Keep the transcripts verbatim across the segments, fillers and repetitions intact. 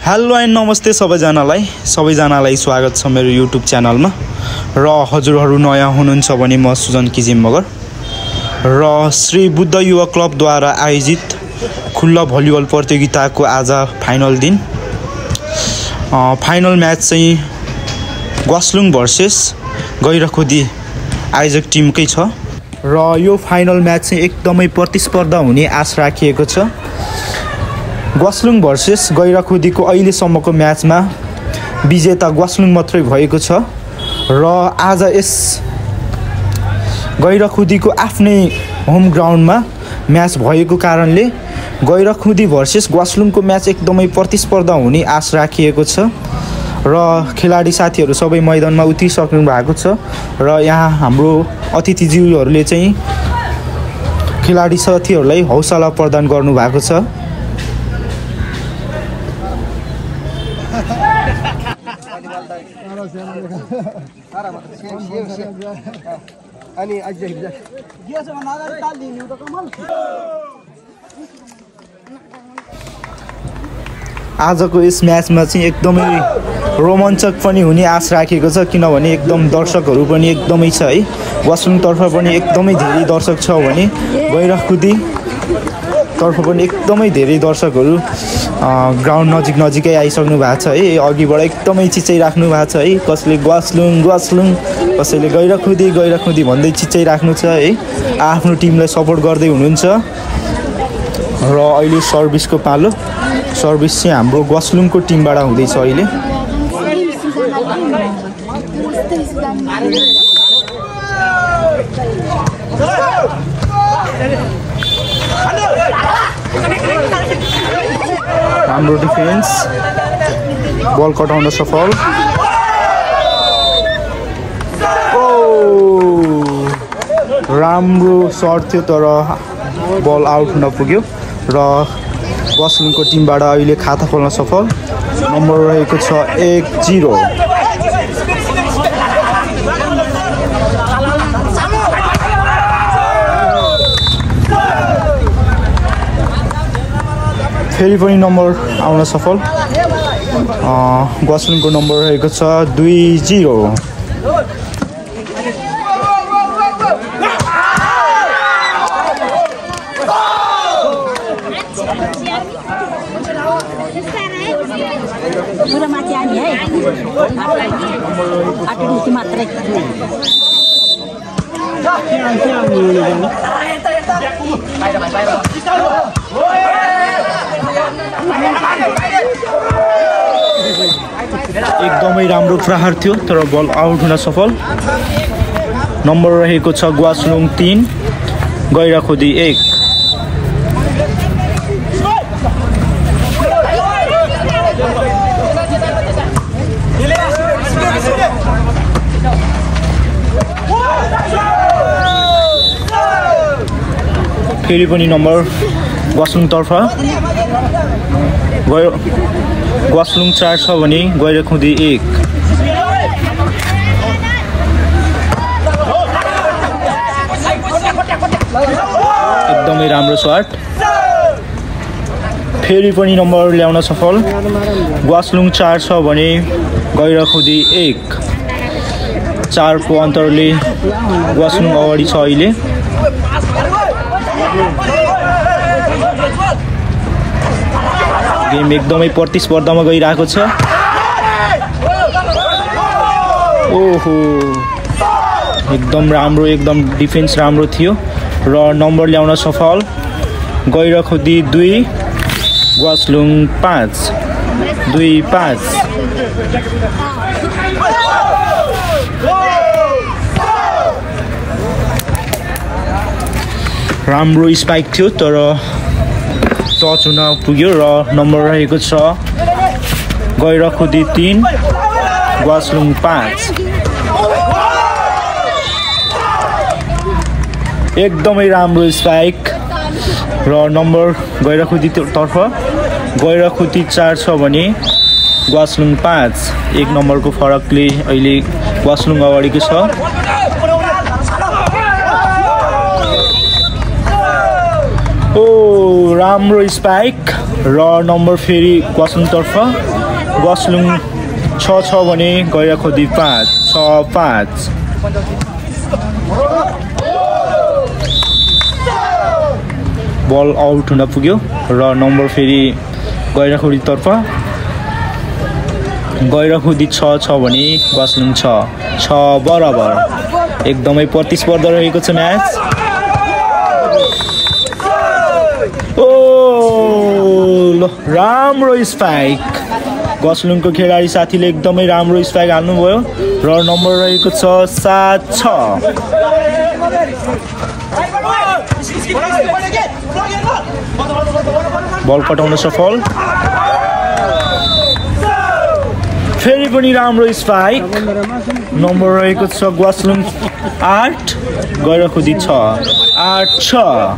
Hello and नमस्ते सबैजनालाई सबैजनालाई स्वागत छ मेरो युट्युब च्यानलमा र हजुरहरू नयाँ हुनुहुन्छ भने म सुजन किजिम मगर र श्री बुद्ध युवा क्लबद्वारा आयोजित खुल्ला भलिबल प्रतियोगिताको आज फाइनल दिन फाइनल म्याच चाहिँ ग्वासलुङ भर्सेस गैरखुदी आयोजक टिमकै छ र यो फाइनल म्याच चाहिँ एकदमै प्रतिस्पर्धा हुने आश राखिएको छ। ग्वासलुङ भर्सेस गैरखुदीको अहिलेसम्मको म्याचमा विजेता ग्वासलुङ मात्रै भएको छ र आज यस गैरखुदीको आफ्नै होम ग्राउन्डमा म्याच भएको कारणले गैरखुदी भर्सेस ग्वासलुङको म्याच एकदमै प्रतिस्पर्धा हुने आश राखिएको छ र खेलाडी साथीहरू सबै मैदानमा उत्रिसक्नु भएको छ र यहाँ हाम्रो अतिथिज्यूहरूले चाहिँ खेलाडी साथीहरूलाई हौसला प्रदान गर्नु भएको छ। आजको यस म्याचमा चाहिँ एकदमै रोमाञ्चक पनि हुने आश राखेको छ किनभने एकदम दर्शकहरू पनि एकदमै छ है। ग्वासलुङतर्फ पनि एकदमै धेरै दर्शक छ भने गैरखुदी तर्फ पनि एकदमै धेरै दर्शकहरू ग्राउन्ड नजिक नजिकै आइसक्नु भएको छ है। अघिबाट एकदमै चिचाइराख्नु भएको छ है, कसैले ग्वासलुङ ग्वासलुङ कसैले गैरखुदी गैरखुदी भन्दै चिचाइराख्नु छ है, आफ्नो टिमलाई सपोर्ट गर्दै हुनुहुन्छ। र अहिले सर्भिसको पालो सर्भिस चाहिँ हाम्रो ग्वासलुङको टिमबाट हुँदैछ अहिले। राम्रो डिफेन्स, बल कटाउन सफल। ओ राम्रो सर्ट थियो तर बल आउट हुन पुग्यो र ग्वासलुङको टिमबाट अहिले खाता खोल्न सफल। नम्बर रहेको छ एक जिरो। फेरि पनि नम्बर आउन सफल। ग्वासलुङको नम्बर रहेको छ दुई जिरो। एकदमै राम्रो प्रहार थियो तर बल आउट हुन सफल। नम्बर रहेको छ ग्वासलुङ तीन गैरखुदी एक। फेरि पनि नम्बर ग्वासलुङतर्फ। गै ग्वासलुङ चार छ भने गैरखुदी एक। एकदमै राम्रो सर्ट। फेरि पनि नम्बर ल्याउन सफल। ग्वासलुङ चार छ भने गैरखुदी एक। चारको अन्तरले ग्वासलुङ अगाडि छ अहिले। गेम एकदमै प्रतिस्पर्धामा गइरहेको छ। ओहो एकदम राम्रो, एकदम डिफेन्स राम्रो थियो र नम्बर ल्याउन सफल। गैरखुदी दुई ग्वासलुङ पाँच। दुई पाँच। राम्रो स्पाइक थियो तर टच हुन पुग्यो र नम्बर रहेको छ गैरखुदी तीन ग्वासलुङ पाँच। एकदमै राम्रो स्पाइक र नम्बर गैरखुदी तर्फ। गैरखुदी चार छ भने ग्वासलुङ पाँच। एक नम्बरको फरकले अहिले ग्वासलुङ अगाडिको छ। ओ राम्रो स्पाइक र नम्बर फेरि ग्वासलुङतर्फ ग्वासलुङ छ छ भने गैराखोदी पाँच छ पाँच बल आउट हुन पुग्यो र नम्बर फेरि गैराखोदीतर्फ गैराखोदी छ छ भने ग्वासलुङ छ छ बराबर एकदमै प्रतिस्पर्धा रहेको छ म्याच ओ ल राम्रो स्पाइक ग्वासलुङको खेलाडी साथीले एकदमै राम्रो स्पाइक हाल्नुभयो र नम्बर रहेको छ सात छ बल पटाउन सफल फेरि पनि राम्रो स्पाइक नम्बर रहेको छ ग्वासलुङ आठ गैराखोदी छ आठ छ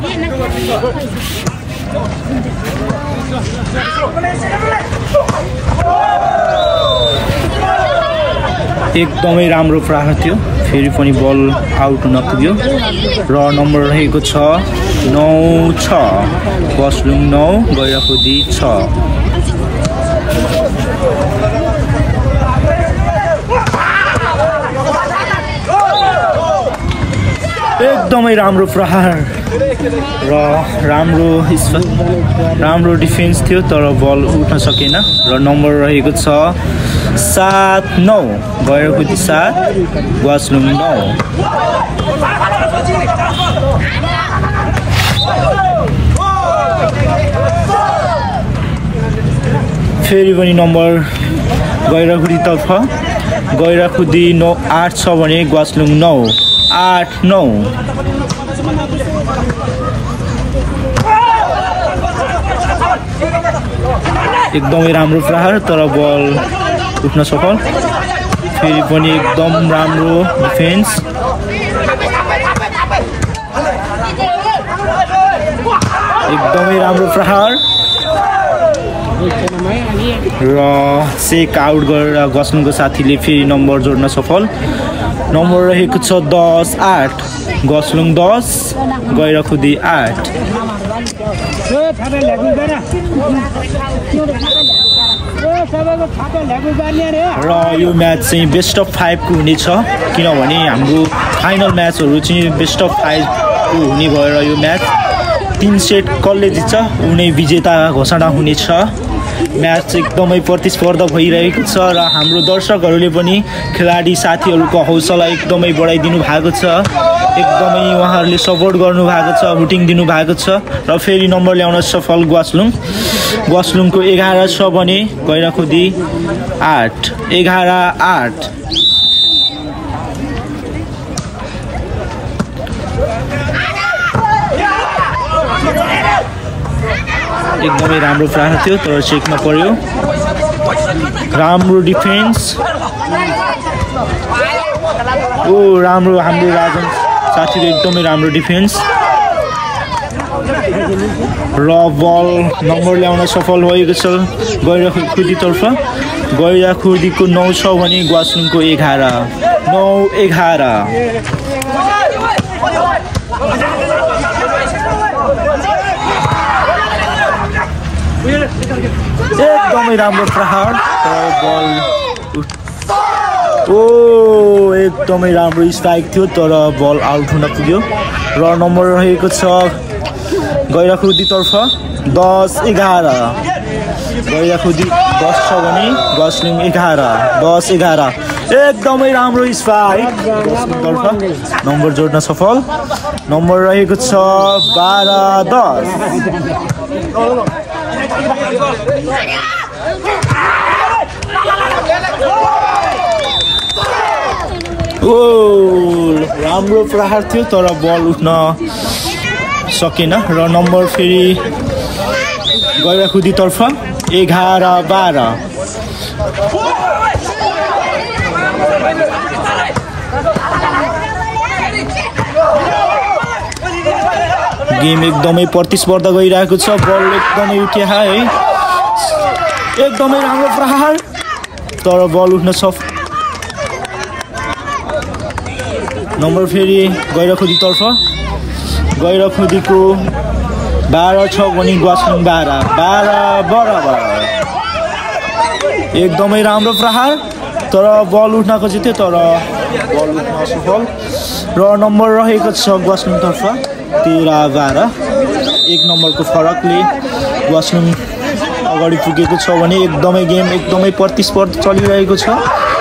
एकदमै राम्रो प्रहार थियो फेरि पनि बल आउट हुन पुग्यो र नम्बर रहेको छ नौ छ ग्वासलुङ नौ गैराखोदी छ एकदमै राम्रो प्रहार र राम्रो राम्रो डिफेन्स थियो तर बल उठ्न सकेन र नम्बर रहेको छ सात नौ गैराखोदी सात ग्वासलुङ नौ फेरि पनि नम्बर गैराखोदीतर्फ गैराखोदी नौ आठ छ भने ग्वासलुङ नौ आठ नौ एकदमै राम्रो प्रहार तर बल उठ्न सफल फेरि पनि एकदम राम्रो डिफेन्स एकदमै राम्रो प्रहार र सेक आउट गरेर ग्वासलुङको साथीले फेरि नम्बर जोड्न सफल नम्बर रहेको छ दस आठ ग्वासलुङ दस गैराखोदी आठ र यो म्याच चाहिँ बेस्ट अफ फाइभको हुनेछ किनभने हाम्रो फाइनल म्याचहरू चाहिँ बेस्ट अफ फाइभको हुने भएर यो म्याच तीन सेट कसले जित्छ उनी विजेता घोषणा हुनेछ म्याच एकदमै प्रतिस्पर्धा भइरहेको छ र हाम्रो दर्शकहरूले पनि खेलाडी साथीहरूको हौसला एकदमै बढाइदिनु भएको छ एकदमै उहाँहरूले सपोर्ट गर्नु भएको छ हुटिङ दिनु भएको छ र फेरि नम्बर ल्याउन सफल ग्वासलुङ ग्वासलुङको एघार छ भने गैराखोदी आठ एघार आठ एकदमै राम्रो प्रहार थियो तर चेकमा पर्यो राम्रो डिफेन्स ओ राम्रो हाम्रो राजन साथीले एकदमै राम्रो डिफेन्स र बल नम्बर ल्याउन सफल भएको छ गैराखोदीतर्फ गैराखोदीको नौ छ भने ग्वासलुङको एघार नौ एघार एकदमै राम्रो प्रहार बल ओ एकदमै राम्रो स्ट्राइक थियो तर बल आउट हुन पुग्यो र नम्बर रहेको छ गैराखोदीतर्फ दस एघार गैराखोदी दस छ भने ग्वासलुङ एघार दस एघार एकदमै राम्रो स्ट्राइक ग्वासलुङतर्फ नम्बर जोड्न सफल नम्बर रहेको छ बाह्र दस ओ राम्रो प्रहार थियो तर बल उठ्न सकेन र नम्बर फेरि गैराखोदीतर्फ एघार बाह्र गेम एकदमै प्रतिस्पर्धा गइरहेको छ बल एकदमै उठ्या है एकदमै राम्रो प्रहार तर बल उठ्न सफल नम्बर फेरि गैराखोदीतर्फ गैराखोदीको बाह्र छ भने ग्वास्लिङ बाह्र बाह्र बराबर एकदमै राम्रो प्रहार तर बल उठ्न खोजेको थियो तर बल उठ्न असफल र नम्बर रहेको छ ग्वास्लिङतर्फ तेह्र बाह्र एक नम्बरको फरकले ग्वास्लिङ अगाडि पुगेको छ भने एकदमै गेम एकदमै प्रतिस्पर्धा चलिरहेको छ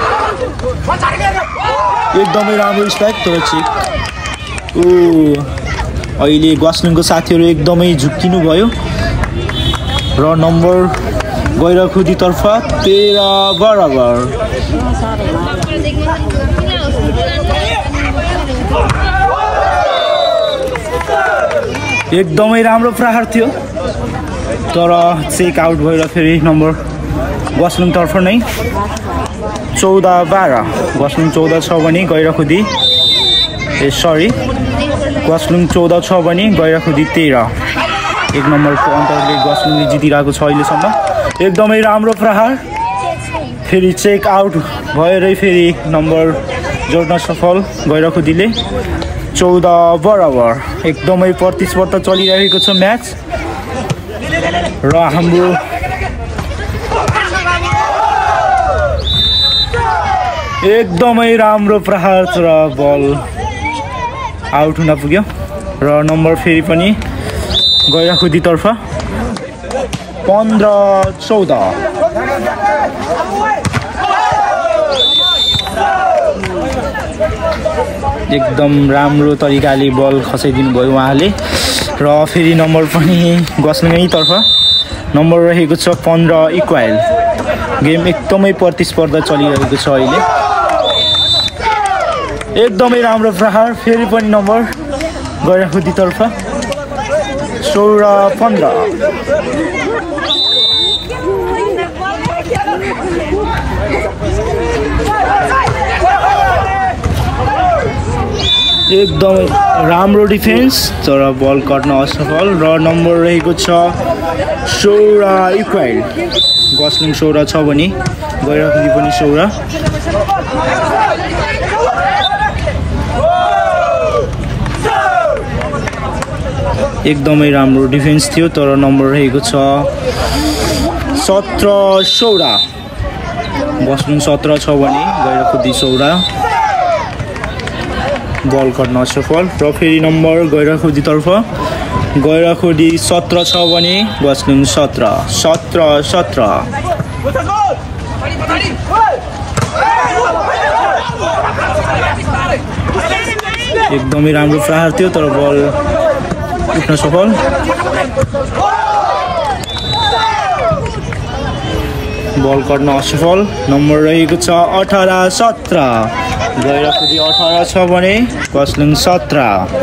एकदमै राम्रो स्ट्राइक तर चेक ओ अहिले ग्वास्लिङको साथीहरू एकदमै झुक्किनु भयो र नम्बर गैराखुदीतर्फ तेह्र बराबर एकदमै राम्रो प्रहार थियो तर चेक आउट भएर फेरि नम्बर ग्वास्लिङतर्फ नै चौध बाह्र ग्वास्लिङ चौध छ भने गैराखुदी ए सरी ग्वास्लिङ चौध छ भने गैराखुदी तेह्र एक नम्बरको अन्तरले ग्वास्लिङले जितिरहेको छ अहिलेसम्म एकदमै राम्रो प्रहार फेरि चेक आउट भएरै फेरि नम्बर जोड्न सफल गैराखुदीले चौध बराबर एकदमै प्रतिस्पर्धा चलिरहेको छ म्याच र हाम्रो एकदमै राम्रो प्रहार र बल आउट हुन पुग्यो र नम्बर फेरि पनि गैराखुदीतर्फ पन्ध्र चौध एकदम राम्रो तरिकाले बल खसाइदिनु भयो उहाँले र फेरि नम्बर पनि ग्वास्लिङैतर्फ नम्बर रहेको छ पन्ध्र इक्वाइल गेम एकदमै प्रतिस्पर्धा चलिरहेको छ अहिले एकदमै राम्रो प्रहार फेरि पनि नम्बर गैराखुदीतर्फ सोह्र पन्ध्र एकदमै राम्रो डिफेन्स तर बल कट्न असफल र नम्बर रहेको छ सोह्र इक्वाइल ग्वास्लिङ सोह्र छ भने गैराखुदी पनि सोह्र एकदमै राम्रो डिफेन्स थियो तर नम्बर रहेको छ सत्र सोह्र ग्वास्लिङ सत्र छ भने गैराखुदी सोह्र बल कट्न असफल र फेरि नम्बर गैराखुदीतर्फ गैराखुदी सत्र छ भने ग्वास्लिङ सत्र सत्र सत्र एकदमै राम्रो प्रहार थियो तर बल उठ्न सफल बल कट्न असफल नम्बर रहेको छ अठार सत्र गैराखुदी अठार छ भने ग्वास्लिङ सत्र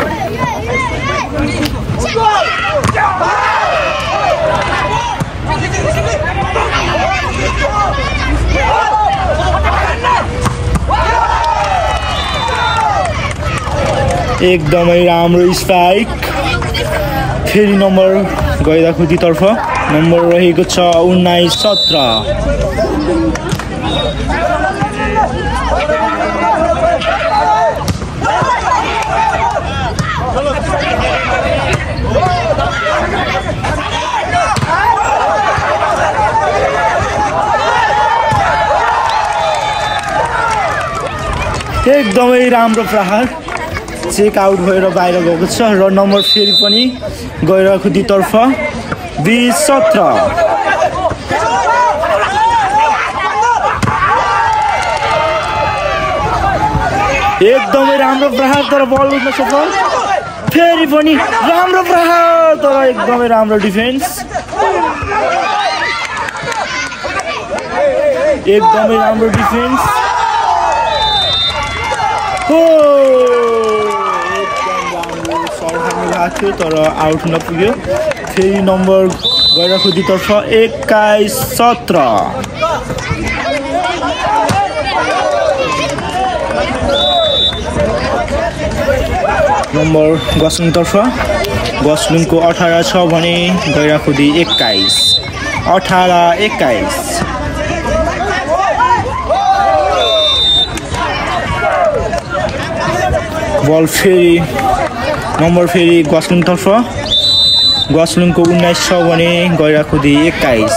एकदमै राम्रो स्ट्राइक फेरि नम्बर गैराखुदीतर्फ नम्बर रहेको छ उन्नाइस सत्र एकदमै राम्रो प्रहार चेक आउट भएर बाहिर गएको छ र नम्बर फेरि पनि गैराखुदीतर्फ बिस सत्र एकदमै राम्रो प्रहार तर बल उठ्न सफल फेरि पनि राम्रो प्रहार तर एकदमै राम्रो डिफेन्स एकदमै राम्रो डिफेन्स हो थियो तर आउट नपुग्यो फेरि नम्बर गैराखुदीतर्फ एक्काइस सत्र नम्बर ग्वास्लिङतर्फ ग्वास्लिङको अठार छ भने गैराखुदी एक्काइस अठार एक्काइस बल फेरि नम्बर फेरि ग्वास्लिङतर्फ ग्वासलुङको उन्नाइस छ भने गैराखुदी एक्काइस।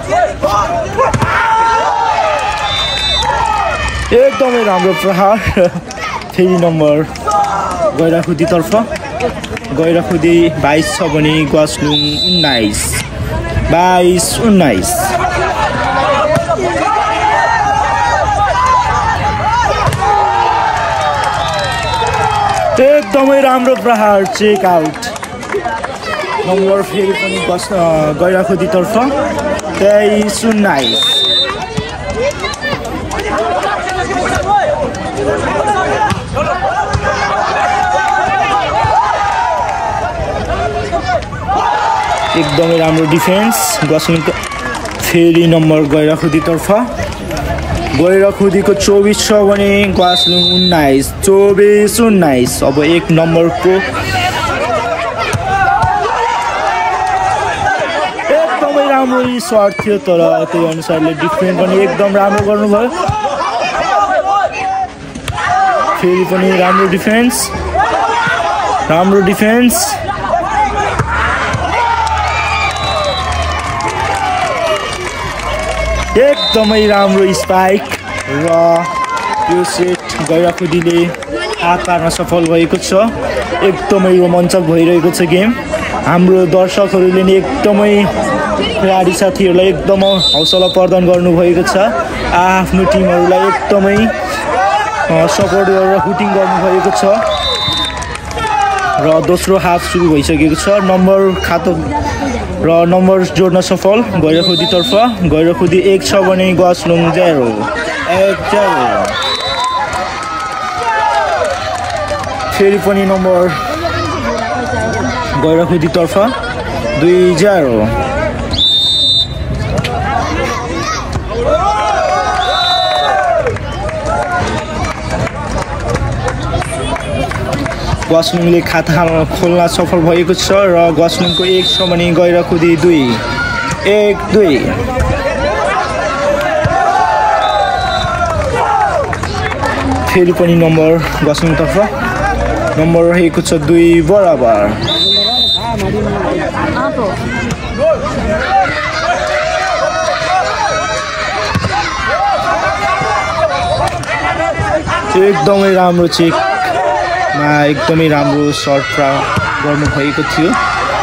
एकदमै राम्रो प्रहार फेरि नम्बर गैराखुदीतर्फ। गैराखुदी बाइस छ भने ग्वासलुङ उन्नाइस बाइस उन्नाइस। एकदमै राम्रो प्रहार चेक आउट। नम्बर फेरि पनि बस गैराखुदीतर्फ तेइस उन्नाइस। एकदमै राम्रो डिफेन्स ग्वासलुङको फेरि नम्बर गैराखुदीतर्फ। गैराखुदीको चौबिस छ भने ग्वासलुङ उन्नाइस चौबिस उन्नाइस। अब एक नम्बरको एकदमै राम्रो सर्ट थियो तर त्यही अनुसारले डिफेन्स पनि एकदम राम्रो गर्नुभयो। फेरि पनि राम्रो डिफेन्स राम्रो डिफेन्स। एकदमै राम्रो स्पाइक र यो सेट गैराखुदीले हात पार्न सफल भएको छ। एकदमै रोमाञ्चक भइरहेको छ गेम। हाम्रो दर्शकहरूले नि एकदमै खेलाडी साथीहरूलाई एकदम हौसला प्रदान गर्नुभएको छ। आफ्नो टिमहरूलाई एकदमै सपोर्ट गरेर हुटिङ गर्नुभएको छ र दोस्रो हाफ सुरु भइसकेको छ। नम्बर खातो र नम्बर जोड्न सफल गैराखुदीतर्फ। गैराखुदी एक छ भने ग्वासलुङ जेरो एक जेरो। फेरि पनि नम्बर गैराखुदीतर्फ दुई जेरो। ग्वासलुङले खाता खोल्न सफल भएको छ र ग्वासलुङको एक छ भने गैराखुदी दुई एक दुई। फेरि पनि नम्बर ग्वासलुङतर्फ नम्बर रहेको छ दुई बराबर। एकदमै राम्रो चेक एकदमै राम्रो सर्ट गर्नुभएको थियो।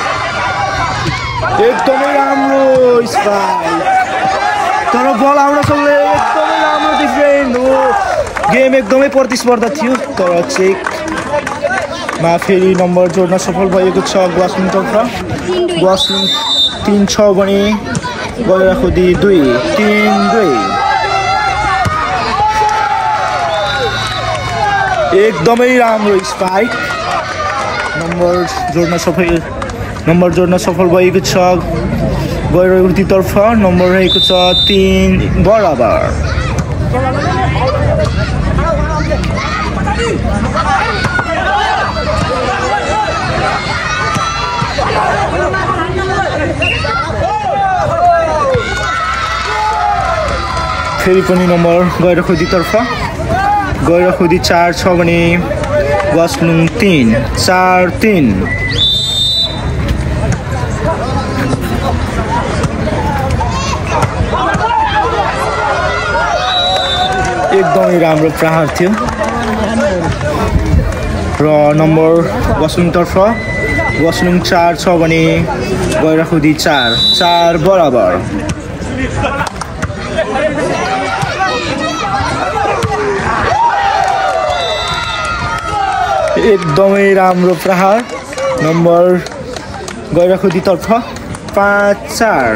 एकदमै राम्रो स्पाइक तर बल आउन सक्ने एकदमै राम्रो डिफेन्ड हो। गेम एकदमै प्रतिस्पर्धा थियो तर चेकमा फेरि नम्बर जोड्न सफल भएको छ ग्वासलुङतर्फ। ग्वासलुङ तिन छ भने गैराखुदी दुई तिन दुई। एकदमै राम्रो स्पाइक नम्बर जोड्न सफल नम्बर जोड्न सफल भएको छ गैराखुदीतर्फ। नम्बर रहेको छ तीन बराबर। फेरि पनि नम्बर गैराखुदीतर्फ। गैराखुदी चार छ भने ग्वासलुङ तीन चार तीन। एकदमै राम्रो प्रहार थियो र नम्बर ग्वासलुङतर्फ। ग्वासलुङ चार छ भने गैराखुदी चार चार बराबर। एकदमै राम्रो प्रहार नम्बर गैराखुदीतर्फ पाँच चार।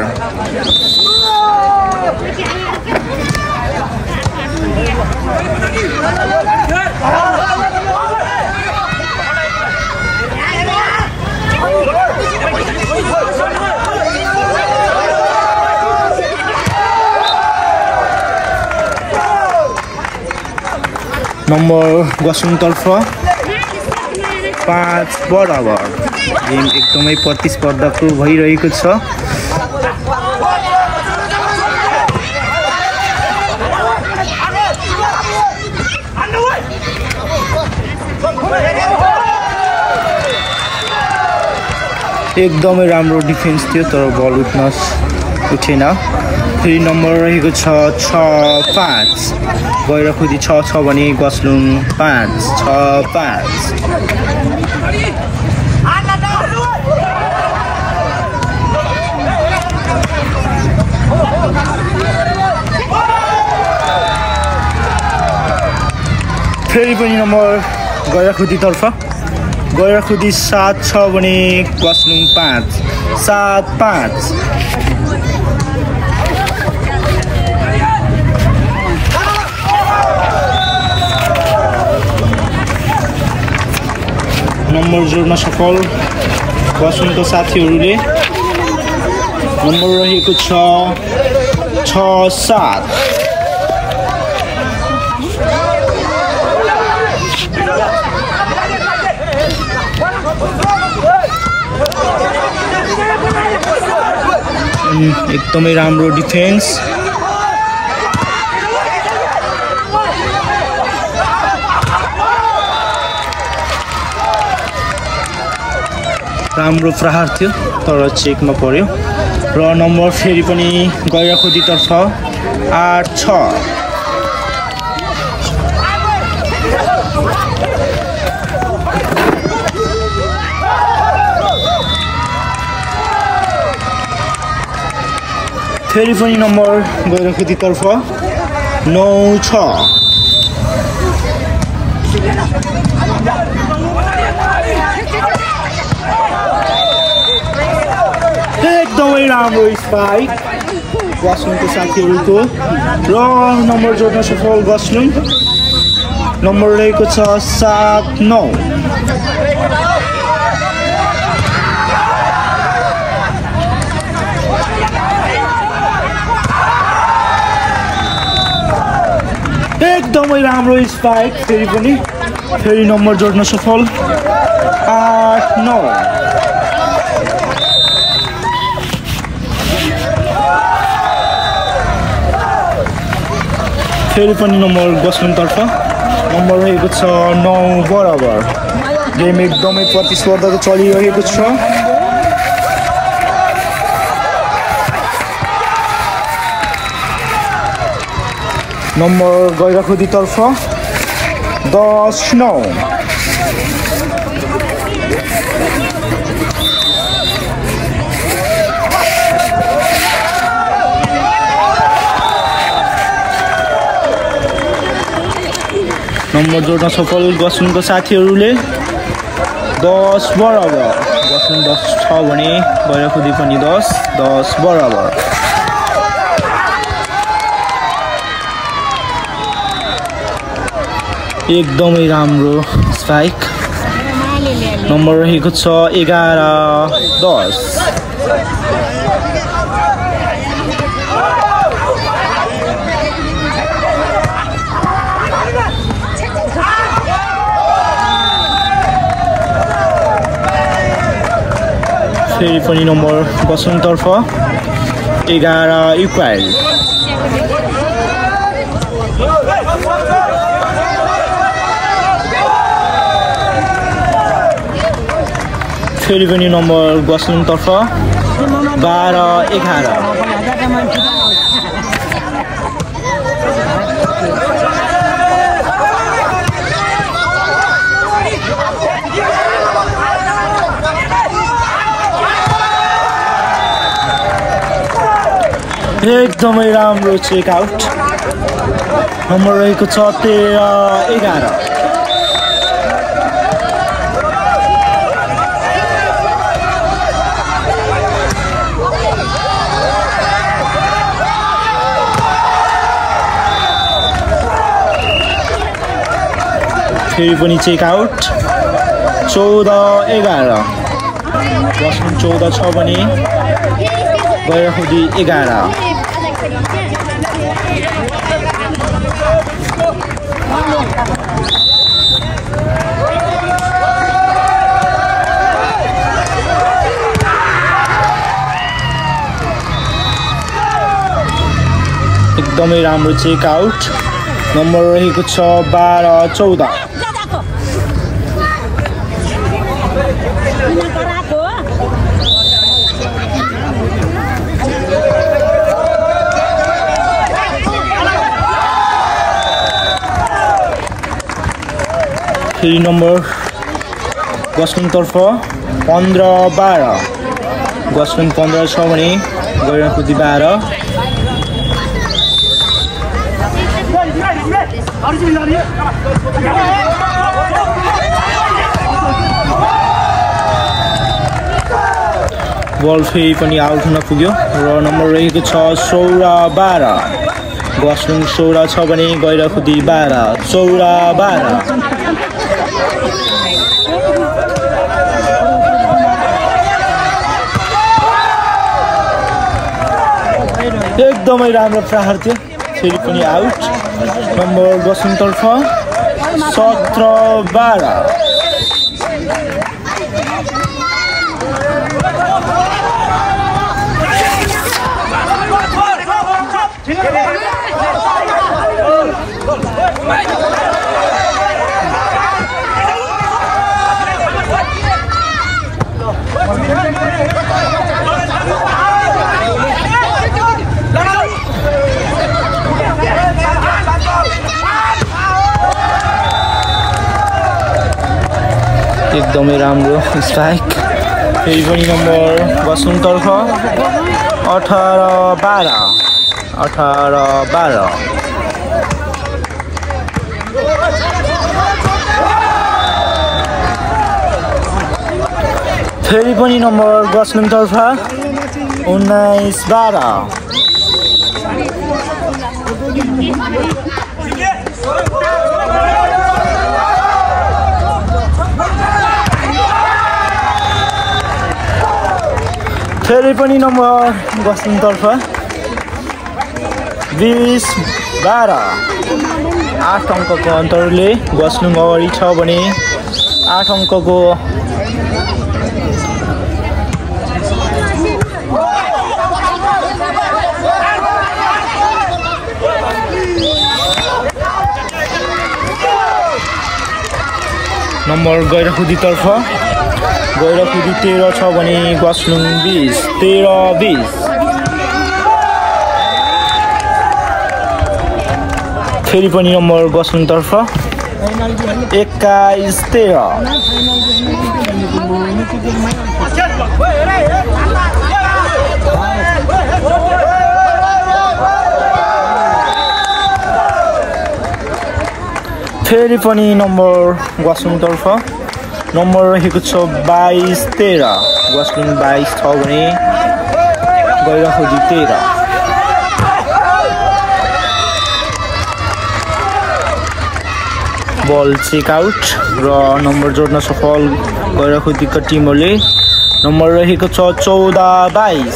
नम्बर ग्वासलुङतर्फ पाँच बराबर। गेम एकदमै प्रतिस्पर्धाको भइरहेको छ। एकदमै राम्रो डिफेन्स थियो तर बल उठ्न उठेन। फेरि नम्बर रहेको छ छ पाँच गैराखुदी छ छ भने गसलुङ पाँच छ पाँच। फेरि पनि नम्बर गैराखुदीतर्फ गैराखुदी सात छ भने गसलुङ पाँच सात पाँच। नम्बर जोड्न सफल गसलुङको साथीहरूले। नम्बर रहेको छ छ सात। एकदमै राम्रो डिफेन्स। राम्रो प्रहार थियो तर चेकमा पर्यो र नम्बर फेरि पनि गैराखुदीतर्फ आठ छ। फेरि पनि नम्बर गैराखुदीतर्फ नौ छ। एकदमै राम्रो स्पाइक गसलुङको साथीहरूको र नम्बर जोड्न सफल गसलुङ। नम्बर रहेको छ सात नौ। एकदमै राम्रो स्पाइक फेरि पनि फेरि नम्बर जोड्न सफल आठ नौ। फेरि पनि नम्बर गसलुङतर्फ नम्बर रहेको छ नौ बराबर। गेम एकदमै प्रतिस्पर्धा चलिरहेको छ। नम्बर गैराखुदीतर्फ दस नौ। नम्बर जोड्न सफल गसलुङको साथीहरूले दस बराबर। गसलुङ दस छ भने गैराखुदी पनि दस दस बराबर। एकदमै राम्रो स्पाइक। नम्बर रहेको छ एघार दस। फेरि पनि नम्बर गसलुङतर्फ एघार इक्वाल। फेरि पनि नम्बर गसलुङतर्फ बाह्र एघार। एकदमै राम्रो चेक आउट। नम्बर रहेको छ तेह्र एघार। फेरि पनि चेक आउट चौध एघार। गसलुङ चौध छ भने गैराखुदी एघार। एकदमै राम्रो चेक आउट। नम्बर रहेको छ बाह्र चौध। फेरि नम्बर गस्लिङतर्फ पन्ध्र बाह्र गस्लिङ पन्ध्र छ भने गैराखुदी बाह्र बल फेरि पनि आउट हुन पुग्यो र नम्बर रहेको छ सोह्र बाह्र गस्लिङ सोह्र छ भने गैराखुदी बाह्र चौरा बाह्र एकदमै राम्रो प्रहार थियो फेरि पनि आउट नम्बर गस्लिङतर्फ सत्र बाह्र एकदमै राम्रो स्ट्राइक फेरि पनि नम्बर गस्लिङतर्फ अठार बाह्र अठार बाह्र फेरि पनि नम्बर गस्लिङतर्फ उन्नाइस बाह्र फेरि पनि नम्बर गस्लिङतर्फ बिस बाह्र आठ अङ्कको अन्तरले गस्लिङ अगाडि छ भने आठ अङ्कको नम्बर गैराखुदीतर्फ गैराखुदी तेह्र छ भने गस्लिङ बिस तेह्र बिस फेरि पनि नम्बर गस्लिङतर्फ एक्काइस तेह्र फेरि पनि नम्बर गस्लिङतर्फ नम्बर रहेको छ बाइस तेह्र गस्लिङ बाइस छ भने गैराखुदी तेह्र बल चेक आउट र नम्बर जोड्न सफल गैराखुदीको टिमहरूले नम्बर रहेको छ चौध बाइस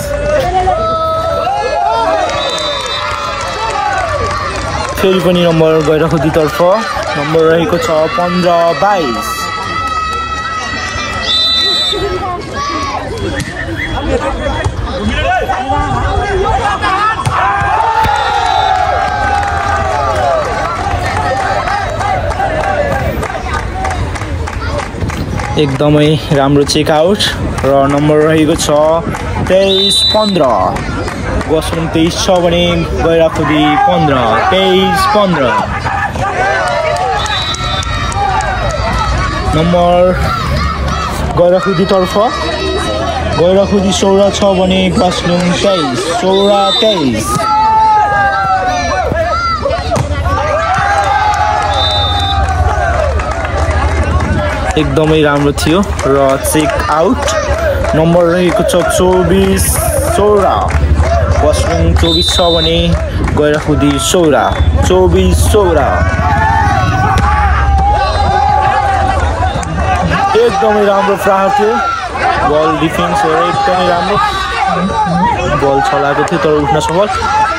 फेरि पनि नम्बर गैराखुदीतर्फ नम्बर रहेको छ पन्ध्र बाइस एकदमै राम्रो चेक आउट र नम्बर रहेको छ तेइस पन्ध्र गस्लिङ तेइस छ भने गैराखुदी पन्ध्र तेइस पन्ध्र नम्बर गैराखुदीतर्फ गैराखुदी सोह्र छ भने गस्लिङ तेइस सोह्र तेइस एकदमै राम्रो थियो र चेक आउट नम्बर रहेको छ चौबिस सोह्र गस्लिङ चौबिस छ भने गैराखुदी सोह्र चौबिस सोह्र एकदमै राम्रो प्रहार थियो बल डिफेन्सहरू एकदमै राम्रो बल चलाएको थियो तर उठ्न सफल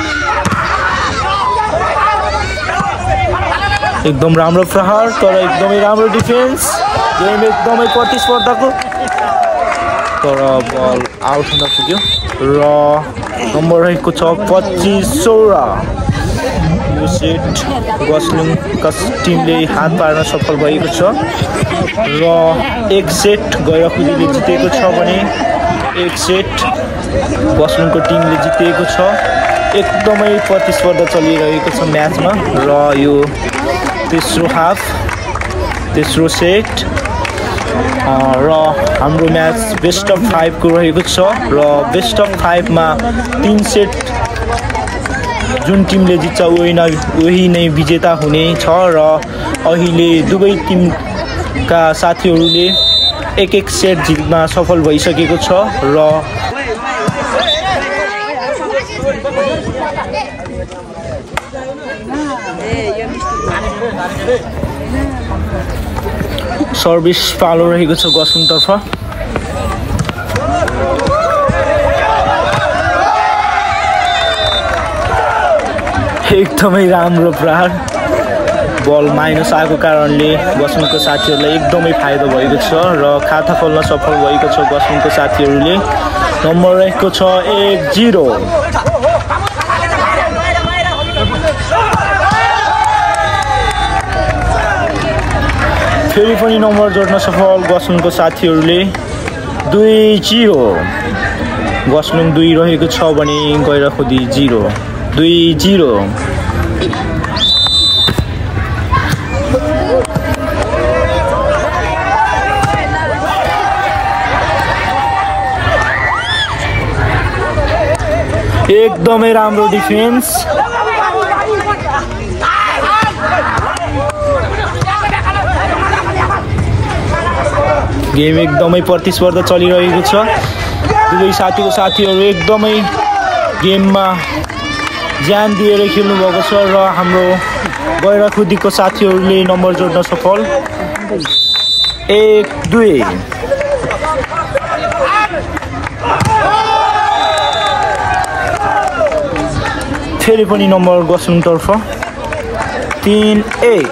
एकदम राम्रो प्रहार तर एकदमै राम्रो डिफेन्स गेम एकदमै प्रतिस्पर्धाको तर बल आउट हुन पुग्यो र नम्बर रहेको छ पच्चिस सोह्र यो सेट गस्लिङका टिमले हात पार्न सफल भएको छ र एक सेट गैराखुदीले जितेको छ भने एक सेट गस्लिङको टिमले जितेको छ एकदमै प्रतिस्पर्धा चलिरहेको छ म्याचमा र यो तेस्रो हाफ तेस्रो सेट र हाम्रो म्याच बेस्ट अफ फाइभ को रहेको छ र बेस्ट अफ फाइभ मा तीन सेट जुन टिमले जित्छ उही नै उही नै विजेता हुने छ र अहिले दुवै टिमका साथीहरूले एक एक सेट जित्न सफल भइसकेको छ र सर्भिस पालो रहेको छ गसुङ तर्फ एकदमै राम्रो प्रहार बल माइनस आएको कारणले गसुङको साथीहरूलाई एकदमै फाइदा भएको छ र खाता खोल्न सफल भएको छ गसुङको साथीहरूले नम्बर रहेको छ एक जिरो फेरि पनि नम्बर जोड्न सफल गसुङको साथीहरूले दुई जिरो गसुङ दुई रहेको छ भने गैराखोदी जिरो दुई जिरो एकदमै राम्रो डिफेन्स गेम एकदमै प्रतिस्पर्धा चलिरहेको छ दुवै साथीको साथीहरू एकदमै गेममा ज्यान दिएर खेल्नु भएको छ र हाम्रो गैराखोदीको साथीहरूले नम्बर जोड्न सफल एक दुई फेरि पनि नम्बर गसुङ तर्फ तीन एक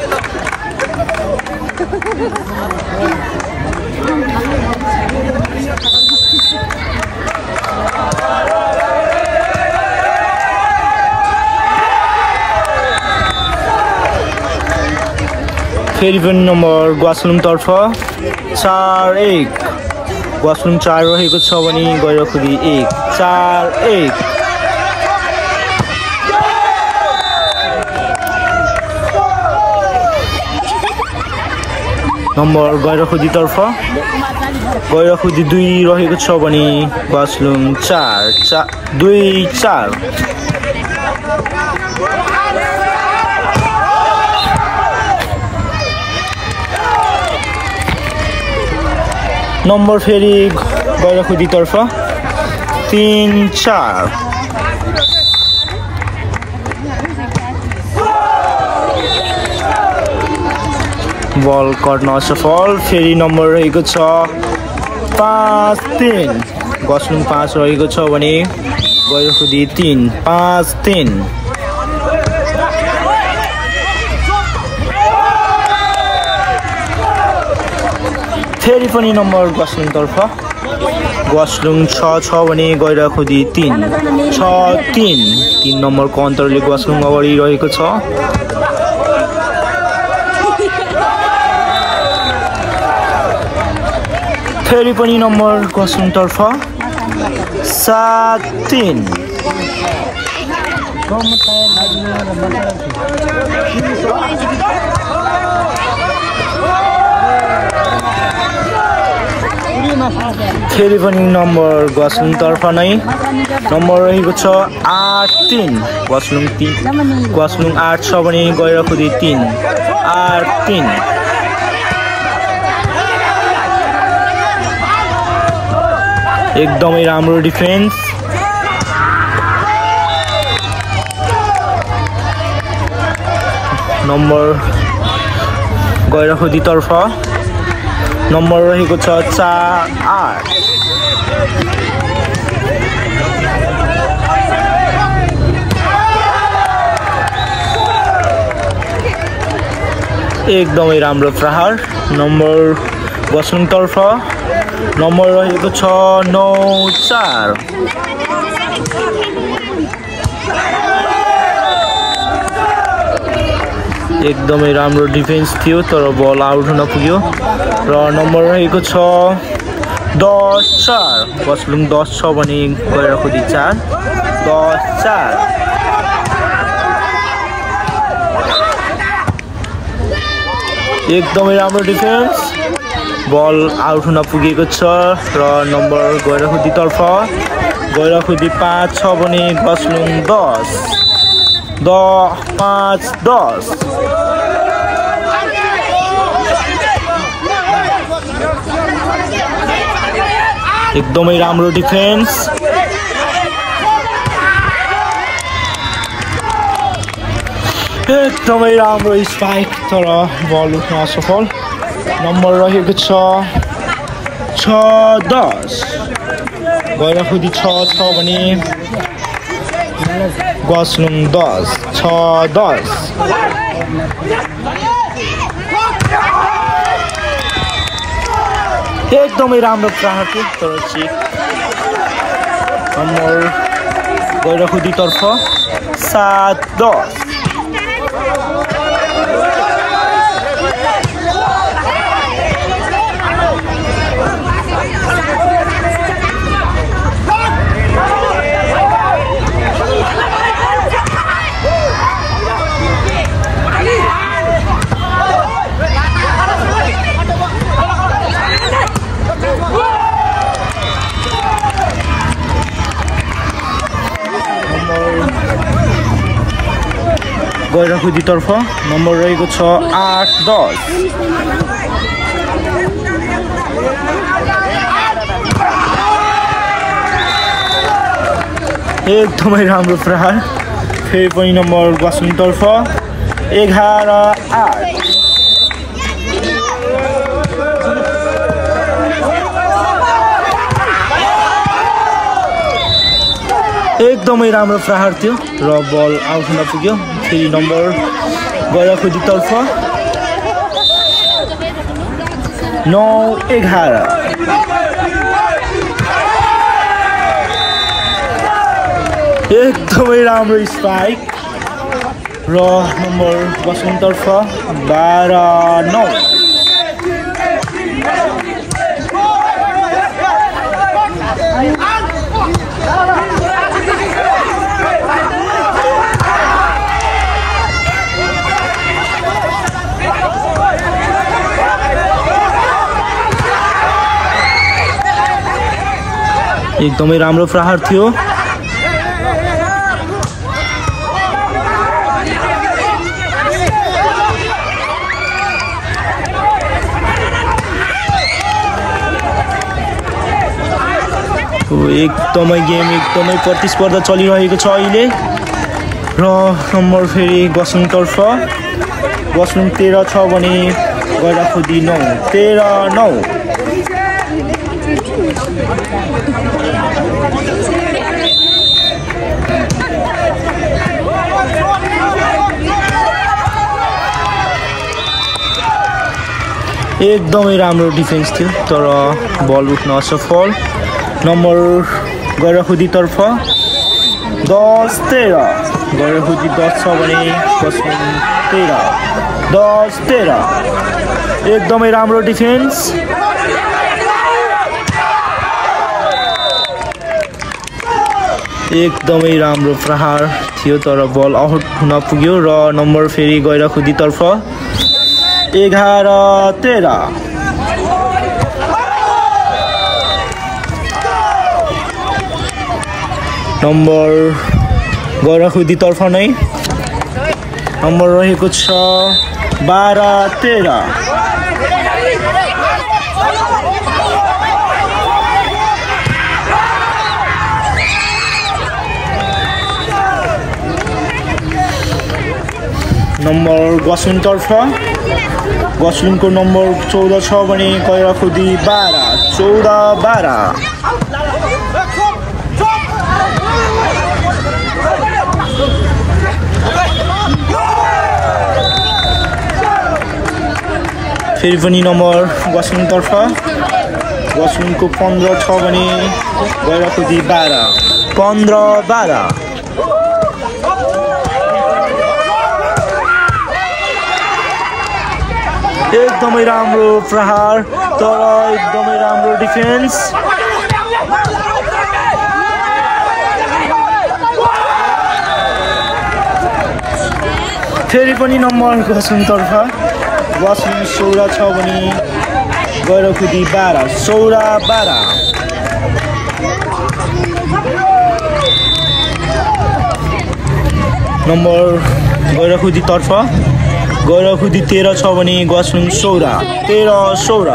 फेरि पनि नम्बर ग्वासलुङ तर्फ चार एक ग्वासलुङ चार रहेको छ भने गैराखोदी एक चार एक नम्बर गैराखोदी तर्फ गैराखोदी दुई रहेको छ भने ग्वासलुङ चार चार दुई चार नम्बर फेरि गैराखोदी तर्फ तीन चार बल कट्न असफल फेरि नम्बर रहेको छ पाँच तीन गसुङ पाँच रहेको छ भने गैराखोदी तीन पाँच तीन फेरि पनि नम्बर गसुङ तर्फ गसुङ छ छ भने गैराखोदी तीन छ तीन तीन नम्बरको अन्तरले गसुङ अगाडि रहेको छ फेरि पनि नम्बर गसुङ तर्फ सात तीन फेरि पनि नम्बर गसुङ तर्फ नै नम्बर रहेको छ आठ तीन गसुङ तीन गसुङ आठ छ भने गैराखोदी तीन आठ तीन एकदमै राम्रो डिफेन्स नम्बर गैराखोदी तर्फ नम्बर रहेको छ चार आठ एकदमै राम्रो प्रहार नम्बर गसुङ तर्फ नम्बर रहेको छ नौ चार एकदमै राम्रो डिफेन्स थियो तर बल आउट हुन पुग्यो र नम्बर रहेको छ दस चार गसुङ दस छ भने गैराखोदी चार दस चार एकदमै राम्रो डिफेन्स बल आउट हुन पुगेको छ र नम्बर गैराखुदीतर्फ गैराखुदी पाँच छ भने गसलुङ दस द पाँच दस एकदमै राम्रो डिफेन्स एकदमै राम्रो स्पाइक तर बल उठ्न असफल नम्बर रहेको छ छ दस गैराखुदी छ छ भने गसलुङ दस छ दस एकदमै राम्रो प्रहार थियो तर चेक नम्बर गैराखुदीतर्फ सात दस गैराखुदीतर्फ नम्बर रहेको छ आठ दस एकदमै राम्रो प्रहार फेरि पनि नम्बर गसलुङतर्फ एघार आठ एकदमै राम्रो प्रहार थियो र बल आउट हुन पुग्यो फेरि नम्बर गैराखुदीतर्फ नौ एघार एकदमै राम्रो स्पाइक र नम्बर गसलुङतर्फ बाह्र नौ एकदमै राम्रो प्रहार थियो एकदमै गेम एकदमै प्रतिस्पर्धा चलिरहेको छ अहिले र नम्बर फेरि गसलुङतर्फ गसलुङ तेह्र छ भने गैराखुदी नौ तेह्र नौ एकदमै राम्रो डिफेन्स थियो तर बल उठ्न असफल नम्बर गैराखुदीतर्फ दस तेह्र गैराखुदी दस छ भने गसलुङ तेह्र दस तेह्र एकदमै राम्रो डिफेन्स एकदमै राम्रो प्रहार थियो तर बल आउट हुन पुग्यो र नम्बर फेरि गैराखुदीतर्फ एघार तेह्र नम्बर गैराखुदीतर्फ नै नम्बर रहेको छ बाह्र तेह्र नम्बर गसलुङतर्फ गसलुङको नम्बर चौध छ भने गैराखुदी बाह्र चौध बाह्र फेरि पनि नम्बर गसलुङतर्फ गसलुङको पन्ध्र छ भने गैराखुदी बाह्र पन्ध्र बाह्र एकदमै राम्रो प्रहार तर एकदमै राम्रो डिफेन्स फेरि पनि नम्बर गसलुङतर्फ वासलुङ सोह्र छ भने गैरखुदी बाह्र सोह्र बाह्र नम्बर गैरखुदी तर्फ गैरखुदी तेह्र छ भने वासलुङ सोह्र तेह्र सोह्र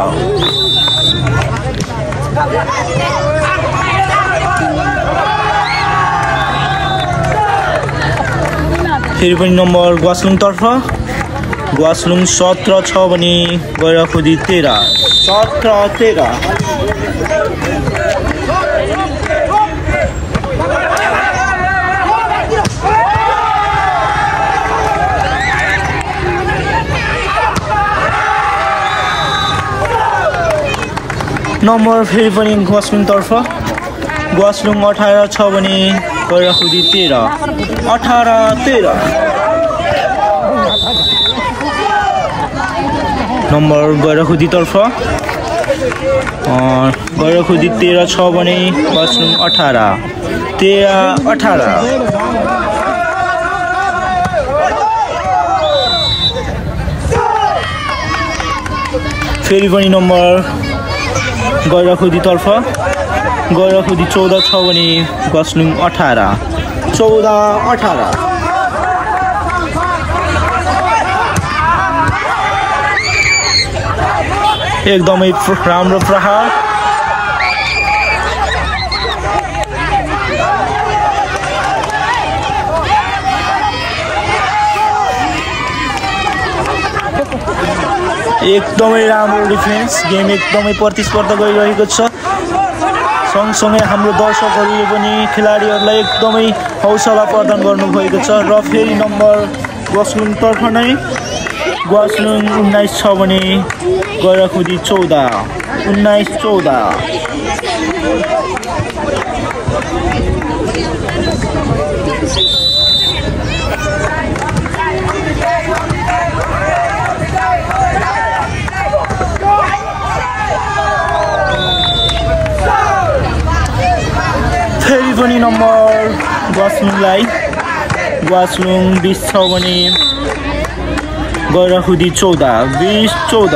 फेरि पनि नम्बर वासलुङ तर्फ वासलुङ सत्र छ भने गैरखुदी तेह्र सत्र तेह्र नम्बर फेरि पनि वासलुङ तर्फ वासलुङ अठार छ भने गैरखुदी तेह्र अठार तेह्र नम्बर गैरखुदी तर्फ गैरखुदी तेह्र छ भने वासलुङ अठार तेह्र अठार फेरि पनि नम्बर गैरखुदी तर्फ गैरखुदी चौध छ भने वासलुङ अठार चौध अठार एकदमै राम्रो प्रहार एकदमै राम्रो डिफेन्स गेम एकदमै प्रतिस्पर्धा गरिरहेको छ सँगसँगै हाम्रो दर्शकहरूले पनि खेलाडीहरूलाई एकदमै हौसला प्रदान गर्नुभएको छ र फेरि नम्बर वासलुङ तर्फ नै वासलुङ उन्नाइस छ भने गैरखुदी चौध उन्नाइस चौध फेरि पनि नम्बर वासलुङलाई वासलुङ बिस छ भने गैरखुदी चौध बिस चौध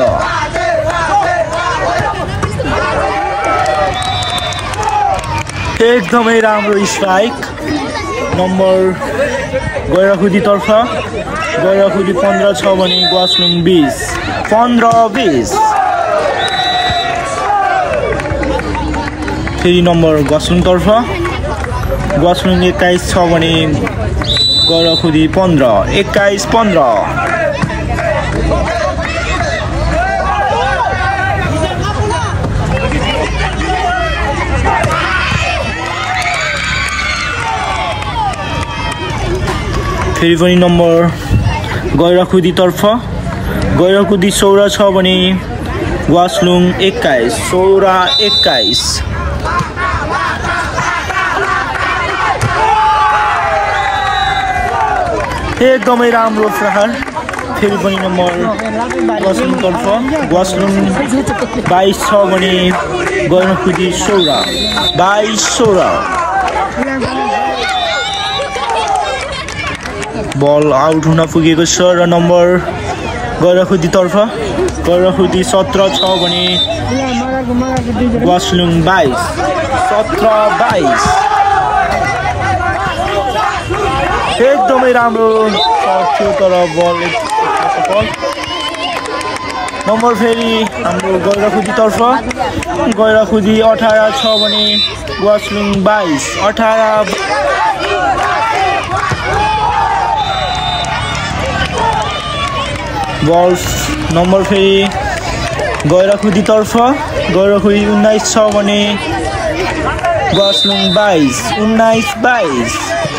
एकदमै राम्रो स्ट्राइक नम्बर गैरखुदी तर्फ गैरखुदी पन्ध्र छ भने वासलुङ बिस पन्ध्र बिस फेरि नम्बर वासलुङ तर्फ वासलुङ एक्काइस छ भने गैरखुदी पन्ध्र एक्काइस पन्ध्र फेरि पनि नम्बर गैरखुदी तर्फ गैरखुदी सोह्र छ भने वासलुङ एक्काइस सोह्र एक्काइस एकदमै राम्रो प्रहार फेरि पनि नम्बर वासलुङ तर्फ वासलुङ बाइस छ भने गैरखुदी सोह्र बाइस सोह्र बल आउट हुन पुगेको छ र नम्बर गैरखुदी तर्फ गैरखुदी सत्र छ भने वासलुङ बाइस सत्र बाइस एकदमै राम्रो थियो तर बल सफल नम्बर फेरि हाम्रो गैरखुदी तर्फ गैरखुदी अठार छ भने वासलुङ बाइस अठार बल नम्बर फेरि गैरखुदी तर्फ गैरखुदी उन्नाइस छ भने वासलुङ बाइस उन्नाइस बाइस